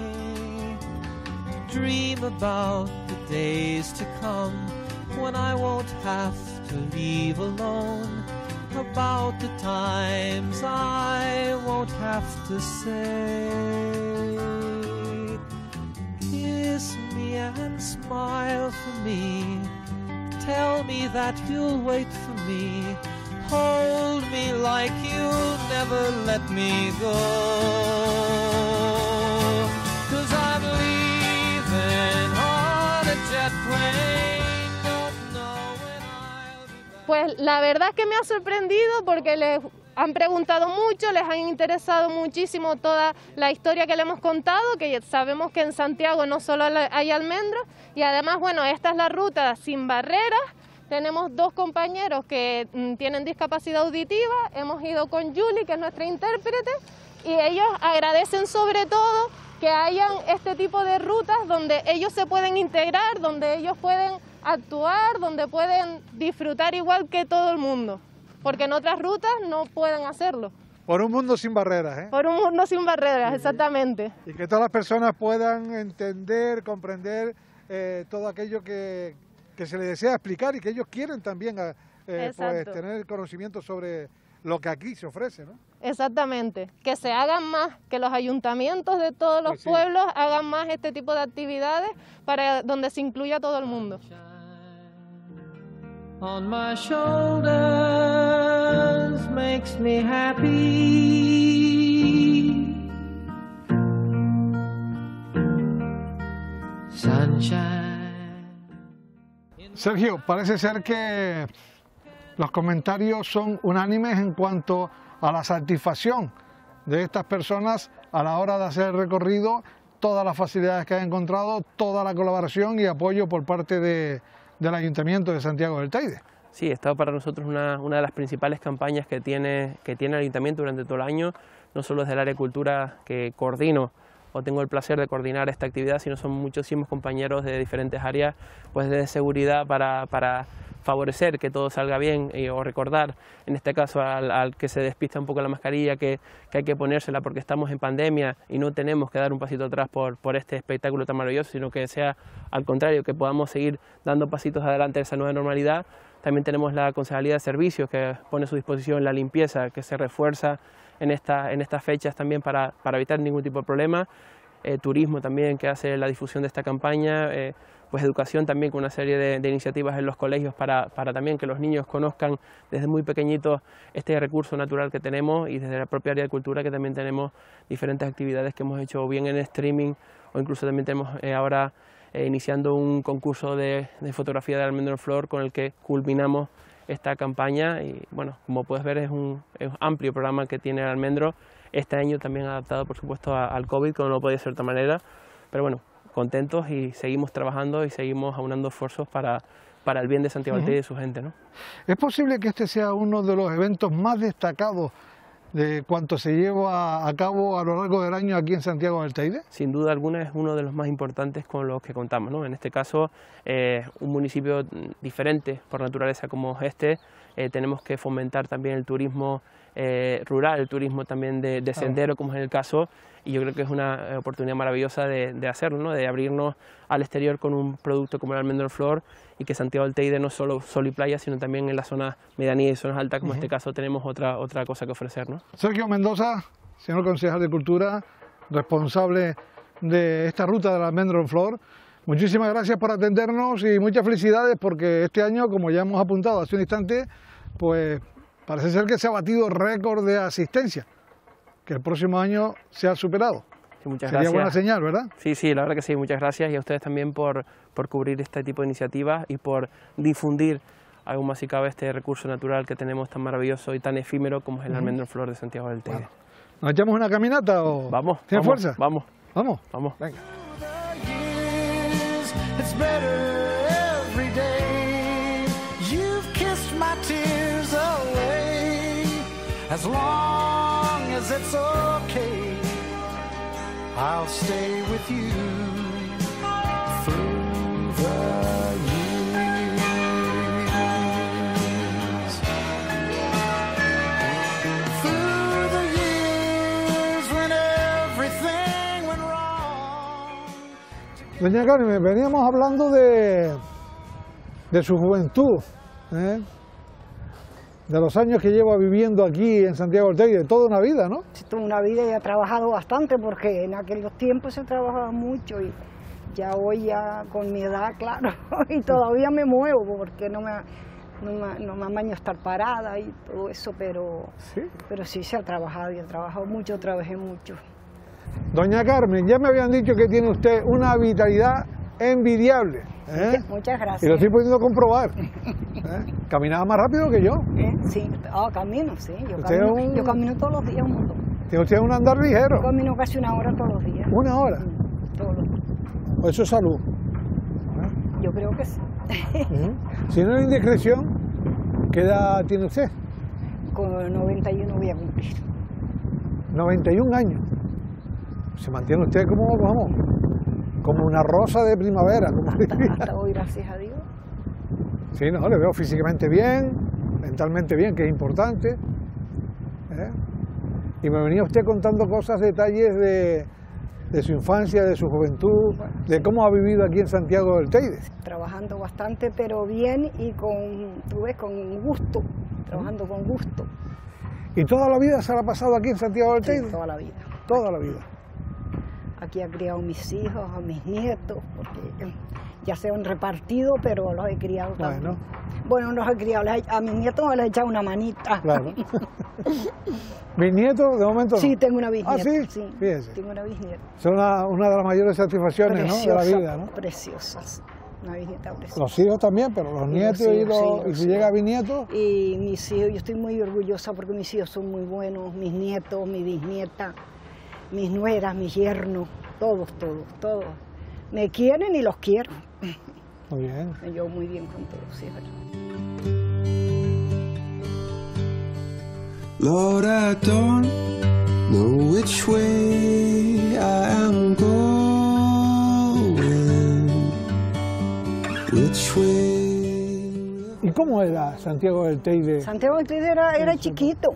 Speaker 2: Dream about the days to come when I won't have to leave alone. About the times I won't have to say. Kiss me and smile for me. Tell me that you'll wait for me. Hold me like you'll never let me go. 'Cause I'm leaving on a jet plane. Don't know when I'll be back.
Speaker 7: Pues la verdad es que me ha sorprendido porque les han preguntado mucho, les han interesado muchísimo toda la historia que le hemos contado, que sabemos que en Santiago no solo hay almendros, y además, bueno, esta es la ruta sin barreras,
Speaker 1: tenemos 2 compañeros que tienen discapacidad auditiva, hemos ido con Julie, que es nuestra intérprete, y ellos agradecen sobre todo que hayan este tipo de rutas donde ellos se pueden integrar, donde ellos pueden actuar, donde pueden disfrutar igual que todo el mundo, porque en otras rutas no pueden hacerlo.
Speaker 4: Por un mundo sin barreras, ¿eh?
Speaker 1: Por un mundo sin barreras, exactamente.
Speaker 4: Y que todas las personas puedan entender, comprender todo aquello que se les desea explicar y que ellos quieren también pues, tener conocimiento sobre lo que aquí se ofrece, ¿no?
Speaker 1: Exactamente, que se hagan más, que los ayuntamientos de todos los pueblos hagan más este tipo de actividades para donde se incluya todo el mundo.
Speaker 9: On my shoulders makes me happy. Sunshine.
Speaker 4: Sergio, parece ser que los comentarios son unánimes en cuanto a la satisfacción de estas personas a la hora de hacer el recorrido, todas las facilidades que han encontrado, toda la colaboración y apoyo por parte del Ayuntamiento de Santiago del Teide.
Speaker 11: Sí, esta para nosotros una de las principales campañas que tiene el Ayuntamiento durante todo el año, no solo desde el área de cultura que coordino o tengo el placer de coordinar esta actividad, sino son muchísimos compañeros de diferentes áreas pues de seguridad para favorecer que todo salga bien o recordar, en este caso al que se despista un poco la mascarilla, que hay que ponérsela porque estamos en pandemia y no tenemos que dar un pasito atrás por este espectáculo tan maravilloso, sino que sea al contrario, que podamos seguir dando pasitos adelante de esa nueva normalidad. También tenemos la Concejalía de Servicios que pone a su disposición la limpieza, que se refuerza en estas fechas también para evitar ningún tipo de problema. Turismo también, que hace la difusión de esta campaña, pues educación también con una serie de iniciativas en los colegios para también que los niños conozcan desde muy pequeñitos este recurso natural que tenemos, y desde la propia área de cultura que también tenemos diferentes actividades que hemos hecho bien en streaming, o incluso también tenemos ahora iniciando un concurso de fotografía de almendro en flor con el que culminamos esta campaña. Y bueno, como puedes ver es un amplio programa que tiene el almendro, este año también adaptado por supuesto al COVID, como no podía ser de otra manera, pero bueno, contentos y seguimos trabajando y seguimos aunando esfuerzos para el bien de Santiago del Teide y de su gente, ¿no?
Speaker 4: ¿Es posible que este sea uno de los eventos más destacados de cuanto se lleva a cabo a lo largo del año aquí en Santiago del Teide?
Speaker 11: Sin duda alguna es uno de los más importantes con los que contamos, ¿no? En este caso, un municipio diferente por naturaleza como este, tenemos que fomentar también el turismo rural, el turismo también de sendero, como es el caso, y yo creo que es una oportunidad maravillosa de hacerlo, ¿no? De abrirnos al exterior con un producto como el almendro en flor, y que Santiago del Teide no solo sol y playa, sino también en las zonas medianías y zonas altas, como en este caso, tenemos otra cosa que ofrecer, ¿no?
Speaker 4: Sergio Mendoza, señor concejal de Cultura, responsable de esta ruta del almendro en flor, muchísimas gracias por atendernos y muchas felicidades, porque este año, como ya hemos apuntado hace un instante, pues parece ser que se ha batido récord de asistencia, que el próximo año se ha superado.
Speaker 11: Sí, muchas
Speaker 4: Sería
Speaker 11: gracias.
Speaker 4: buena señal, ¿verdad?
Speaker 11: Sí, la verdad que sí, muchas gracias, y a ustedes también por cubrir este tipo de iniciativas y por difundir aún más si cabe este recurso natural que tenemos tan maravilloso y tan efímero como es el almendro en flor de Santiago del Teide.
Speaker 4: ¿Nos echamos una caminata o...?
Speaker 11: Vamos.
Speaker 4: ¿Tienes fuerza?
Speaker 11: Vamos.
Speaker 4: Vamos.
Speaker 11: Venga.
Speaker 9: It's better every day. You've kissed my tears away. As long as it's okay, I'll stay with you through the years. Through the years when everything went wrong.
Speaker 4: Doña Carmen, veníamos hablando de su juventud, de los años que lleva viviendo aquí en Santiago del Teide, toda una vida, ¿no?
Speaker 22: Sí, toda una vida, y he trabajado bastante, porque en aquellos tiempos se trabajaba mucho, y ya hoy ya con mi edad, claro, y todavía me muevo, porque no me amaño estar parada y todo eso, pero sí se ha trabajado, y he trabajado mucho, trabajé mucho.
Speaker 4: Doña Carmen, ya me habían dicho que tiene usted una vitalidad envidiable.
Speaker 22: Muchas gracias.
Speaker 4: Y lo estoy pudiendo comprobar. Caminaba más rápido que yo.
Speaker 22: Sí, camino, sí. Yo camino todos los días un montón.
Speaker 4: Tiene usted un andar ligero.
Speaker 22: Yo camino casi una hora todos los días.
Speaker 4: ¿Una hora?
Speaker 22: Todos los días.
Speaker 4: Eso es salud.
Speaker 22: Yo creo que sí.
Speaker 4: Si no es indiscreción, ¿qué edad tiene usted?
Speaker 22: Con 91 voy a cumplir.
Speaker 4: 91 años. Se mantiene usted como, vamos, como una rosa de primavera. Como
Speaker 22: hasta hoy, gracias a Dios.
Speaker 4: Sí, no, le veo físicamente bien, mentalmente bien, que es importante. Y me venía usted contando cosas, detalles de su infancia, de su juventud, de cómo ha vivido aquí en Santiago del Teide.
Speaker 22: Trabajando bastante, pero bien y con gusto, trabajando con gusto.
Speaker 4: ¿Y toda la vida se la ha pasado aquí en Santiago del Teide?
Speaker 22: Sí, toda la vida.
Speaker 4: Toda la vida.
Speaker 22: Aquí he criado a mis hijos, a mis nietos, porque ya se han repartido, pero los he criado también. Bueno, los he criado, a mis nietos les he echado una manita.
Speaker 4: Claro. ¿Mis nietos de momento no?
Speaker 22: Sí, tengo una bisnieta.
Speaker 4: ¿Ah, sí? Fíjese.
Speaker 22: Tengo una bisnieta.
Speaker 4: Es una de las mayores satisfacciones, ¿no?, de la vida, ¿no?
Speaker 22: Preciosas. Una bisnieta preciosa.
Speaker 4: Los hijos también, pero los nietos y si llega bisnietos.
Speaker 22: Y mis hijos, yo estoy muy orgullosa porque mis hijos son muy buenos, mis nietos, mi bisnieta, mis nueras, mis yernos, todos. Me quieren y los quiero.
Speaker 4: Muy bien.
Speaker 22: Me llevo muy bien con todos, sí, ¿verdad?
Speaker 9: Lord, I don't know which way I am going, which way.
Speaker 4: ¿Y cómo era Santiago del Teide?
Speaker 22: Santiago del Teide era chiquito,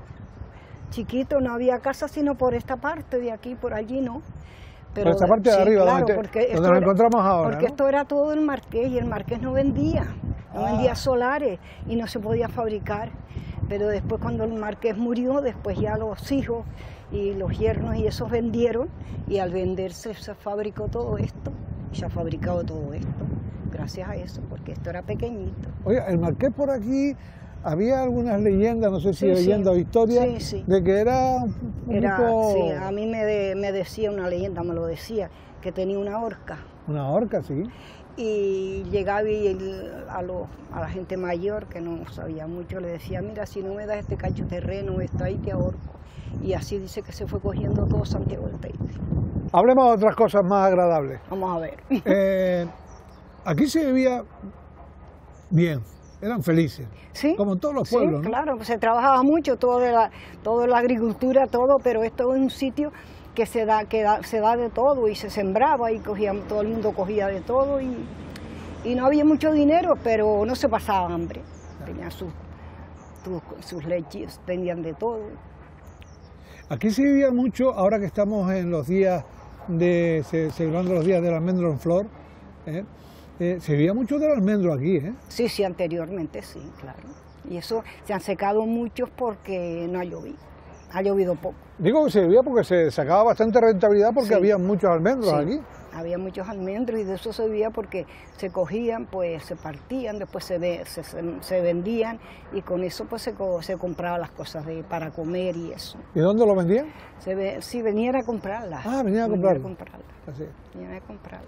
Speaker 22: no había casa sino por esta parte de aquí, por allí no.
Speaker 4: Pero por esta parte de arriba,
Speaker 22: claro,
Speaker 4: donde nos encontramos ahora.
Speaker 22: Porque esto era todo el Marqués y el Marqués no vendía solares y no se podía fabricar. Pero después cuando el Marqués murió, después ya los hijos y los yernos y esos vendieron y al venderse se fabricó todo esto, se ha fabricado todo esto, gracias a eso, porque esto era pequeñito.
Speaker 4: Oye, el Marqués por aquí, había algunas leyendas, no sé si leyendas o historias, de que era un poco...
Speaker 22: Sí, a mí me decía una leyenda, me lo decía, que tenía una horca.
Speaker 4: Una horca, sí.
Speaker 22: Y llegaba a la gente mayor que no sabía mucho, le decía, mira, si no me das este cacho terreno, está ahí, te ahorco. Y así dice que se fue cogiendo todo Santiago del Teide.
Speaker 4: Hablemos de otras cosas más agradables.
Speaker 22: Vamos a ver.
Speaker 4: Aquí se vivía bien, eran felices, como todos los pueblos,
Speaker 22: sí,
Speaker 4: ¿no?
Speaker 22: Claro, se trabajaba mucho, toda la agricultura, todo, pero esto es un sitio que se da de todo y se sembraba y todo el mundo cogía de todo y no había mucho dinero, pero no se pasaba hambre. Tenían sus leches, vendían de todo.
Speaker 4: Aquí se vivía mucho, ahora que estamos en los días celebrando los días del almendro en flor, se vivía mucho del almendro aquí, ¿eh?
Speaker 22: Sí, anteriormente sí, claro. Y eso se han secado muchos porque no ha llovido. Ha llovido poco.
Speaker 4: Digo que se vivía porque se sacaba bastante rentabilidad porque había muchos almendros aquí.
Speaker 22: Había muchos almendros y de eso se vivía porque se cogían, pues se partían, después se vendían y con eso pues se compraban las cosas para comer y eso.
Speaker 4: ¿Y dónde lo vendían?
Speaker 22: Sí, venían a comprarlas.
Speaker 4: Ah, venían a comprarlas.
Speaker 22: Venían a comprarlas.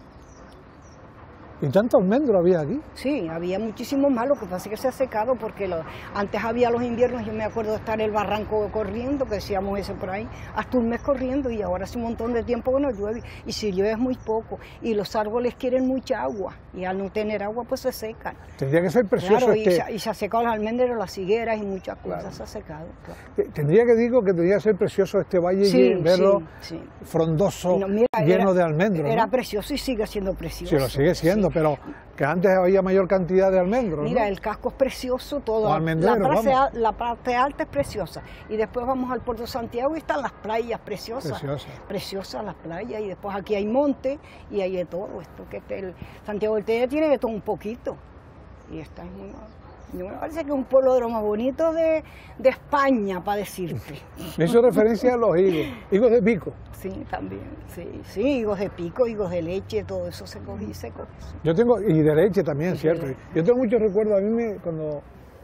Speaker 4: ¿Y tanto almendro había aquí?
Speaker 22: Sí, había muchísimo más, lo que pasa es que se ha secado porque antes había los inviernos, yo me acuerdo de estar en el barranco corriendo, que decíamos ese por ahí, hasta un mes corriendo y ahora hace un montón de tiempo que no llueve y si llueve es muy poco y los árboles quieren mucha agua y al no tener agua pues se secan.
Speaker 4: Tendría que ser precioso.
Speaker 22: Claro, y se ha secado los almendros, las higueras y muchas cosas se ha secado. Claro.
Speaker 4: Tendría que ser precioso este valle y verlo frondoso, lleno de almendros.
Speaker 22: Era
Speaker 4: ¿no?
Speaker 22: precioso y sigue siendo precioso.
Speaker 4: Sí, lo sigue siendo, pero que antes había mayor cantidad de almendros.
Speaker 22: Mira,
Speaker 4: ¿no?
Speaker 22: El casco es precioso, todo. La parte alta es preciosa. Y después vamos al Puerto de Santiago y están las playas preciosas. Preciosas las playas. Y después aquí hay monte y hay de todo. Santiago del Teide tiene de todo un poquito. Y está muy mal. Me parece que es un pueblo de lo más bonito de España, para decirte.
Speaker 4: Me hizo referencia a los higos de pico.
Speaker 22: Sí, también, sí, higos de pico, higos de leche, todo eso se coge y se coge.
Speaker 4: Yo tengo, y de leche también, cierto. Yo tengo muchos recuerdos, a mí cuando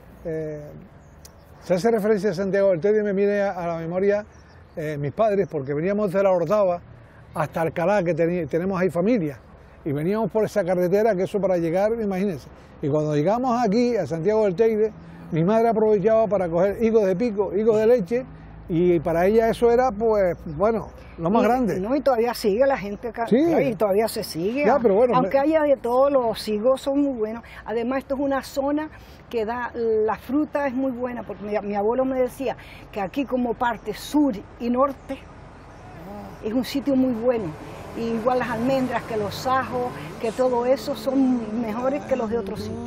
Speaker 4: se hace referencia a Santiago del Teide me viene a la memoria mis padres, porque veníamos de la Orotava hasta Alcalá, que tenemos ahí familia, y veníamos por esa carretera, que eso para llegar, imagínense. Y cuando llegamos aquí, a Santiago del Teide, mi madre aprovechaba para coger higos de pico, higos de leche, Y para ella eso era, pues, bueno, lo más grande.
Speaker 22: No, y todavía sigue la gente,
Speaker 4: sí.
Speaker 22: Y todavía se sigue.
Speaker 4: Ya, pero bueno,
Speaker 22: aunque haya de todo, los higos son muy buenos. Además, esto es una zona que da, la fruta es muy buena, porque mi abuelo me decía que aquí como parte sur y norte es un sitio muy bueno. Y igual las almendras, que los ajos, que todo eso son mejores que los de otros sitios.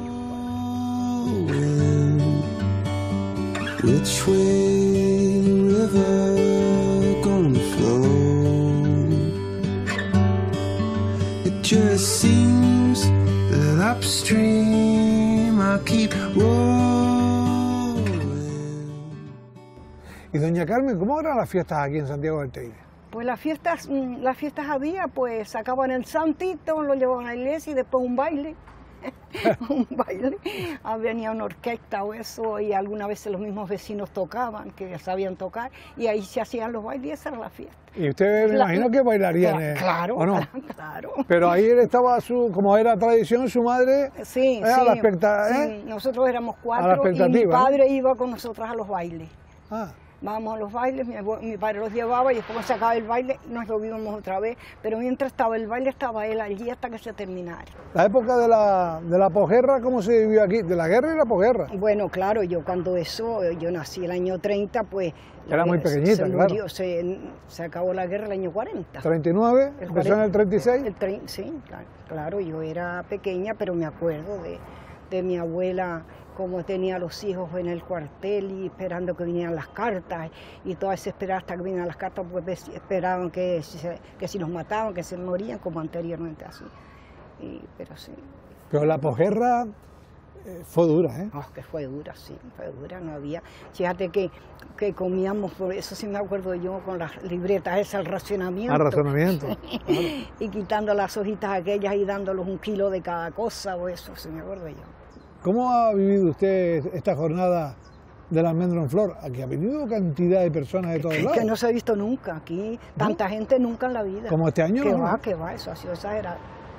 Speaker 9: Which way the river gonna flow? It just seems that upstream I keep rolling.
Speaker 4: Y doña Carmen, ¿cómo eran las fiestas aquí en Santiago del Teide?
Speaker 22: Pues las fiestas había, pues sacaban el santito, lo llevaban a la iglesia y después un baile. Un baile, venía una orquesta o eso, y algunas veces los mismos vecinos tocaban, que sabían tocar, y ahí se hacían los bailes y esa era la fiesta.
Speaker 4: Y usted me imagino que bailarían,
Speaker 22: claro,
Speaker 4: ¿o no?
Speaker 22: Claro.
Speaker 4: Pero ahí él estaba, como era tradición, su madre,
Speaker 22: sí, nosotros éramos 4 y mi padre iba con nosotros a los bailes. Vamos a los bailes, mi padre los llevaba y después se acaba el baile nos lo vimos otra vez, pero mientras estaba el baile estaba él allí hasta que se terminara.
Speaker 4: La época de la posguerra, ¿cómo se vivió aquí? De la guerra y la posguerra.
Speaker 22: Bueno, claro, yo nací el año 30, pues...
Speaker 4: Era muy pequeñita, claro.
Speaker 22: Se acabó la guerra el año 40.
Speaker 4: 39, empezó en el 36.
Speaker 22: Sí, claro, yo era pequeña, pero me acuerdo de mi abuela, como tenía los hijos en el cuartel y esperando que vinieran las cartas, y todas se esperaban hasta que vinieran las cartas, pues esperaban que si nos mataban, que se morían, como anteriormente así. Pero sí.
Speaker 4: Pero la posguerra fue dura, ¿eh?
Speaker 22: Que fue dura, sí, fue dura, no había. Fíjate que comíamos, por eso sí me acuerdo yo, con las libretas esas, el racionamiento.
Speaker 4: Racionamiento. Claro.
Speaker 22: Y quitando las hojitas aquellas y dándolos 1 kilo de cada cosa, o eso, sí me acuerdo yo.
Speaker 4: ¿Cómo ha vivido usted esta jornada del almendro en flor? Aquí ha venido cantidad de personas de todos lados.
Speaker 22: Que no se ha visto nunca, aquí tanta gente nunca en la vida.
Speaker 4: ¿Como este año?
Speaker 22: Que va, eso ha sido exagerado.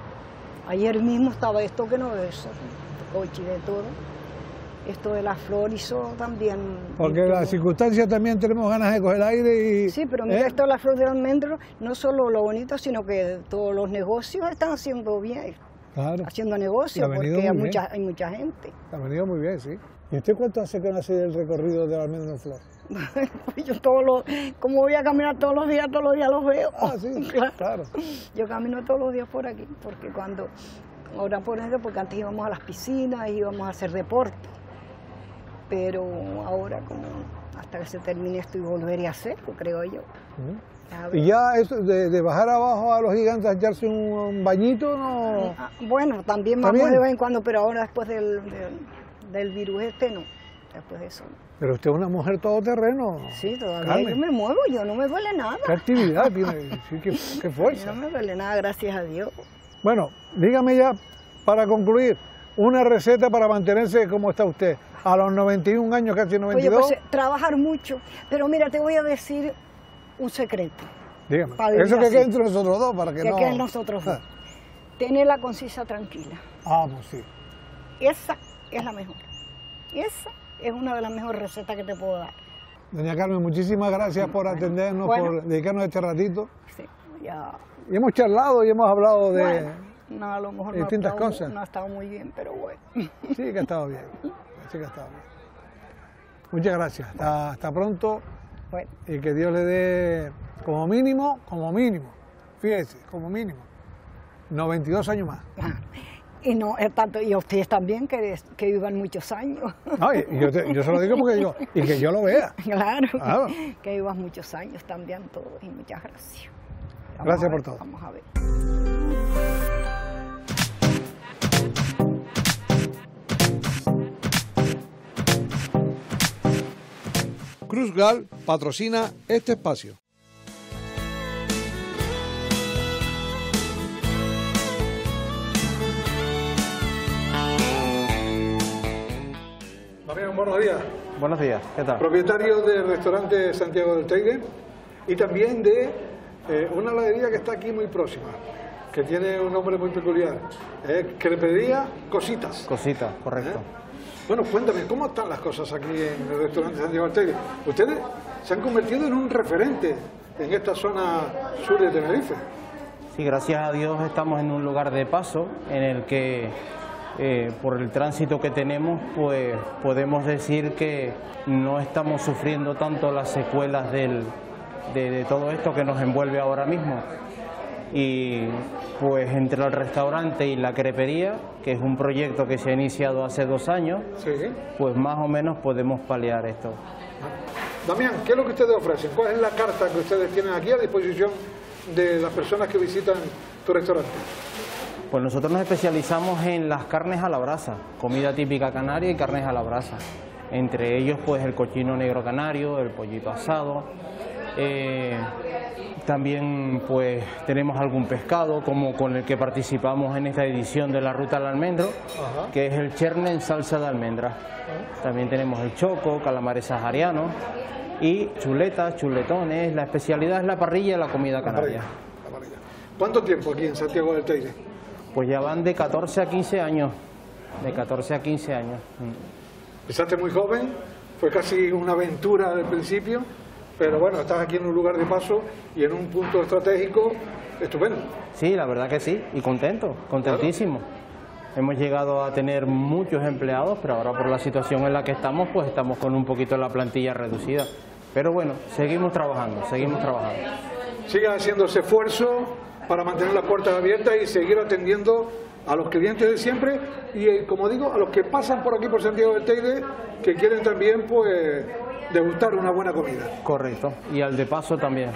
Speaker 22: Ayer mismo estaba esto que no es, coche de todo. Esto de la flor hizo también...
Speaker 4: Porque en las circunstancias también tenemos ganas de coger aire y...
Speaker 22: Sí, pero mira, esto de la flor del almendro, no solo lo bonito, sino que todos los negocios están haciendo bien.
Speaker 4: Claro.
Speaker 22: Haciendo negocios, porque hay mucha gente.
Speaker 4: Ha venido muy bien, sí. ¿Y usted cuánto hace que no hace el recorrido del almendro en flor?
Speaker 22: Yo como voy a caminar todos los días los veo.
Speaker 4: Sí, claro.
Speaker 22: Yo camino todos los días por aquí, porque ahora por ejemplo, porque antes íbamos a las piscinas, íbamos a hacer deporte, pero ahora como hasta que se termine esto y volveré a hacerlo, creo yo.
Speaker 4: ¿Y ya eso de bajar abajo a los gigantes a echarse un bañito, no?
Speaker 22: Bueno, también vamos de vez en cuando, pero ahora después del virus no, después de eso no.
Speaker 4: Pero usted es una mujer todoterreno.
Speaker 22: Sí, todavía yo me muevo, yo no me duele nada.
Speaker 4: ¿Qué actividad tiene? Sí, qué fuerza.
Speaker 22: No me duele nada, gracias a Dios.
Speaker 4: Bueno, dígame ya, para concluir, una receta para mantenerse como está usted, a los 91 años, casi 92.
Speaker 22: Oye, pues trabajar mucho, pero mira, te voy a decir un secreto.
Speaker 4: Dígame, eso que quede entre nosotros dos, para que no...
Speaker 22: Que quede nosotros dos. Tener la conciencia tranquila.
Speaker 4: Pues sí.
Speaker 22: Esa es la mejor. Esa es una de las mejores recetas que te puedo dar.
Speaker 4: Doña Carmen, muchísimas gracias por atendernos, por dedicarnos este ratito.
Speaker 22: Sí, ya.
Speaker 4: Y hemos charlado y hemos hablado de
Speaker 22: a lo mejor
Speaker 4: distintas cosas.
Speaker 22: No ha estado muy bien, pero bueno.
Speaker 4: Sí que ha estado bien. Sí que ha estado bien. Muchas gracias. Hasta pronto.
Speaker 22: Bueno.
Speaker 4: Y que Dios le dé como mínimo, fíjese, como mínimo, 92 años más.
Speaker 22: Y no es tanto, y a ustedes también que vivan muchos años.
Speaker 4: No, yo se lo digo porque y que yo lo vea.
Speaker 22: Claro. Que vivas muchos años también todos, y muchas gracias.
Speaker 4: Gracias por todo.
Speaker 22: Vamos a ver.
Speaker 4: Cruzgal patrocina este espacio. Damián, buenos días.
Speaker 5: Buenos días, ¿qué tal?
Speaker 4: Propietario del restaurante Santiago del Teide y también de una heladería que está aquí muy próxima, que tiene un nombre muy peculiar. Crepería Cositas.
Speaker 5: Cositas, correcto.
Speaker 4: Bueno, cuéntame, ¿cómo están las cosas aquí en el restaurante Santiago del Teide? Ustedes se han convertido en un referente en esta zona sur de Tenerife.
Speaker 3: Sí, gracias a Dios estamos en un lugar de paso en el que por el tránsito que tenemos, pues podemos decir que no estamos sufriendo tanto las secuelas de todo esto que nos envuelve ahora mismo. Y pues entre el restaurante y la crepería, que es un proyecto que se ha iniciado hace 2 años,
Speaker 4: sí,
Speaker 3: pues más o menos podemos paliar esto.
Speaker 4: Damián, ¿qué es lo que ustedes ofrecen? ¿Cuál es la carta que ustedes tienen aquí a disposición de las personas que visitan tu restaurante?
Speaker 3: Pues nosotros nos especializamos en las carnes a la brasa, comida típica canaria y carnes a la brasa. Entre ellos pues el cochino negro canario, el pollito asado. También pues tenemos algún pescado como con el que participamos en esta edición de la Ruta al Almendro, que es el cherne en salsa de almendra. También tenemos el choco, calamares saharianos y chuletas, chuletones. La especialidad es la parrilla y la comida canaria.
Speaker 4: ¿Cuánto tiempo aquí en Santiago del Teide?
Speaker 3: Pues ya van de 14 a 15 años. De 14 a 15 años.
Speaker 4: Empezaste muy joven, fue casi una aventura al principio, pero bueno, estás aquí en un lugar de paso y en un punto estratégico estupendo.
Speaker 3: Sí, la verdad que sí, y contento, contentísimo. Claro. Hemos llegado a tener muchos empleados, pero ahora por la situación en la que estamos, pues estamos con un poquito la plantilla reducida. Pero bueno, seguimos trabajando, seguimos trabajando.
Speaker 4: Sigan haciendo ese esfuerzo para mantener las puertas abiertas y seguir atendiendo a los clientes de siempre y, como digo, a los que pasan por aquí por Santiago del Teide, que quieren también pues degustar una buena comida.
Speaker 3: Correcto, y al de paso también,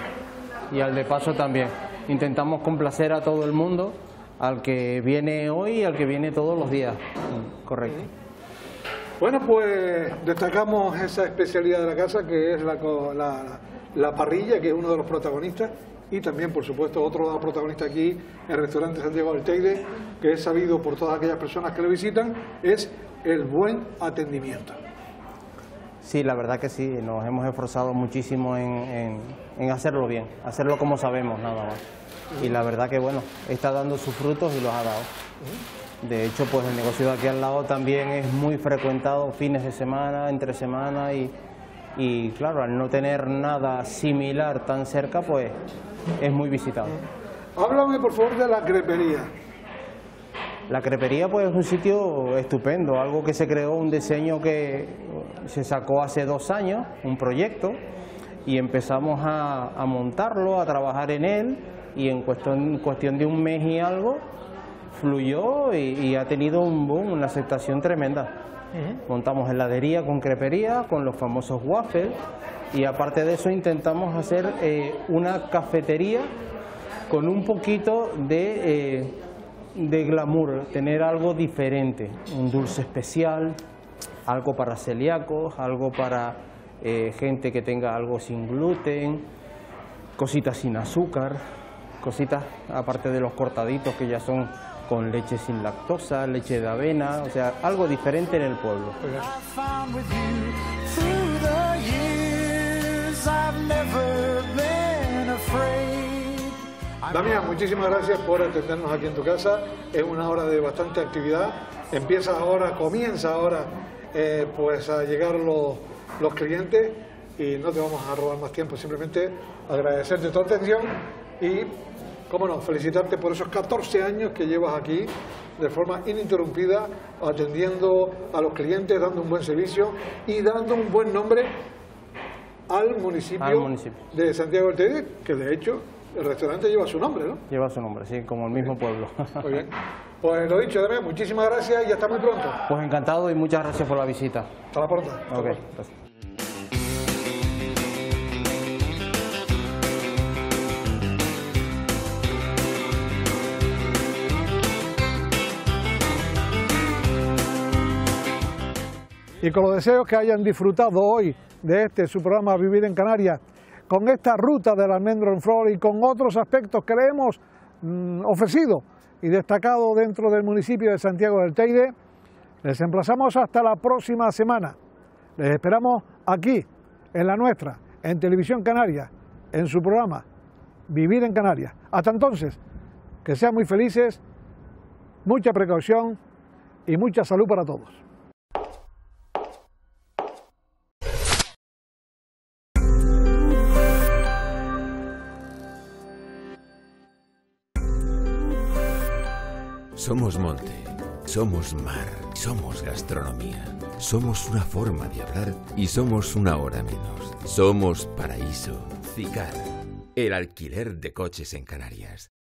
Speaker 3: intentamos complacer a todo el mundo, al que viene hoy y al que viene todos los días. Correcto.
Speaker 4: Bueno, pues destacamos esa especialidad de la casa, que es la parrilla, que es uno de los protagonistas, y también, por supuesto, otro protagonista aquí en el restaurante Santiago del Teide, que es sabido por todas aquellas personas que lo visitan, es el buen atendimiento.
Speaker 3: Sí, la verdad que sí, nos hemos esforzado muchísimo en hacerlo bien, hacerlo como sabemos, nada más. Y la verdad que, bueno, está dando sus frutos y los ha dado. De hecho, pues el negocio de aquí al lado también es muy frecuentado fines de semana, entre semana, y claro, al no tener nada similar tan cerca, pues es muy visitado.
Speaker 4: Háblame, por favor, de la crepería.
Speaker 3: La crepería pues es un sitio estupendo, algo que se creó, un diseño que se sacó hace 2 años, un proyecto, y empezamos a montarlo, a trabajar en él, y en cuestión de un mes y algo fluyó y ha tenido un boom, una aceptación tremenda. Montamos heladería con crepería, con los famosos waffles, y aparte de eso intentamos hacer una cafetería con un poquito de glamour, tener algo diferente, un dulce especial, algo para celíacos, algo para gente que tenga algo sin gluten, cositas sin azúcar, cositas aparte de los cortaditos que ya son con leche sin lactosa, leche de avena, o sea, algo diferente en el pueblo.
Speaker 4: Damián, muchísimas gracias por atendernos aquí en tu casa. Es una hora de bastante actividad. Comienza ahora pues a llegar los clientes y no te vamos a robar más tiempo, simplemente agradecerte tu atención y, cómo no, felicitarte por esos 14 años que llevas aquí de forma ininterrumpida, atendiendo a los clientes, dando un buen servicio y dando un buen nombre al municipio de Santiago del Teide, que de hecho el restaurante lleva su nombre, ¿no?
Speaker 3: Lleva su nombre, sí, como el mismo pueblo.
Speaker 4: Muy bien. Pues lo dicho, Damián, muchísimas gracias y hasta muy pronto.
Speaker 3: Pues encantado y muchas gracias por la visita.
Speaker 4: Hasta la pronto.
Speaker 3: Okay, gracias.
Speaker 4: Y con los deseos que hayan disfrutado hoy de su programa Vivir en Canarias, con esta ruta del almendro en flor y con otros aspectos que le hemos ofrecido y destacado dentro del municipio de Santiago del Teide, les emplazamos hasta la próxima semana. Les esperamos aquí, en la nuestra, en Televisión Canaria, en su programa Vivir en Canarias. Hasta entonces, que sean muy felices, mucha precaución y mucha salud para todos.
Speaker 6: Somos monte, somos mar, somos gastronomía, somos una forma de hablar y somos una hora menos. Somos Paraíso. Cicar, el alquiler de coches en Canarias.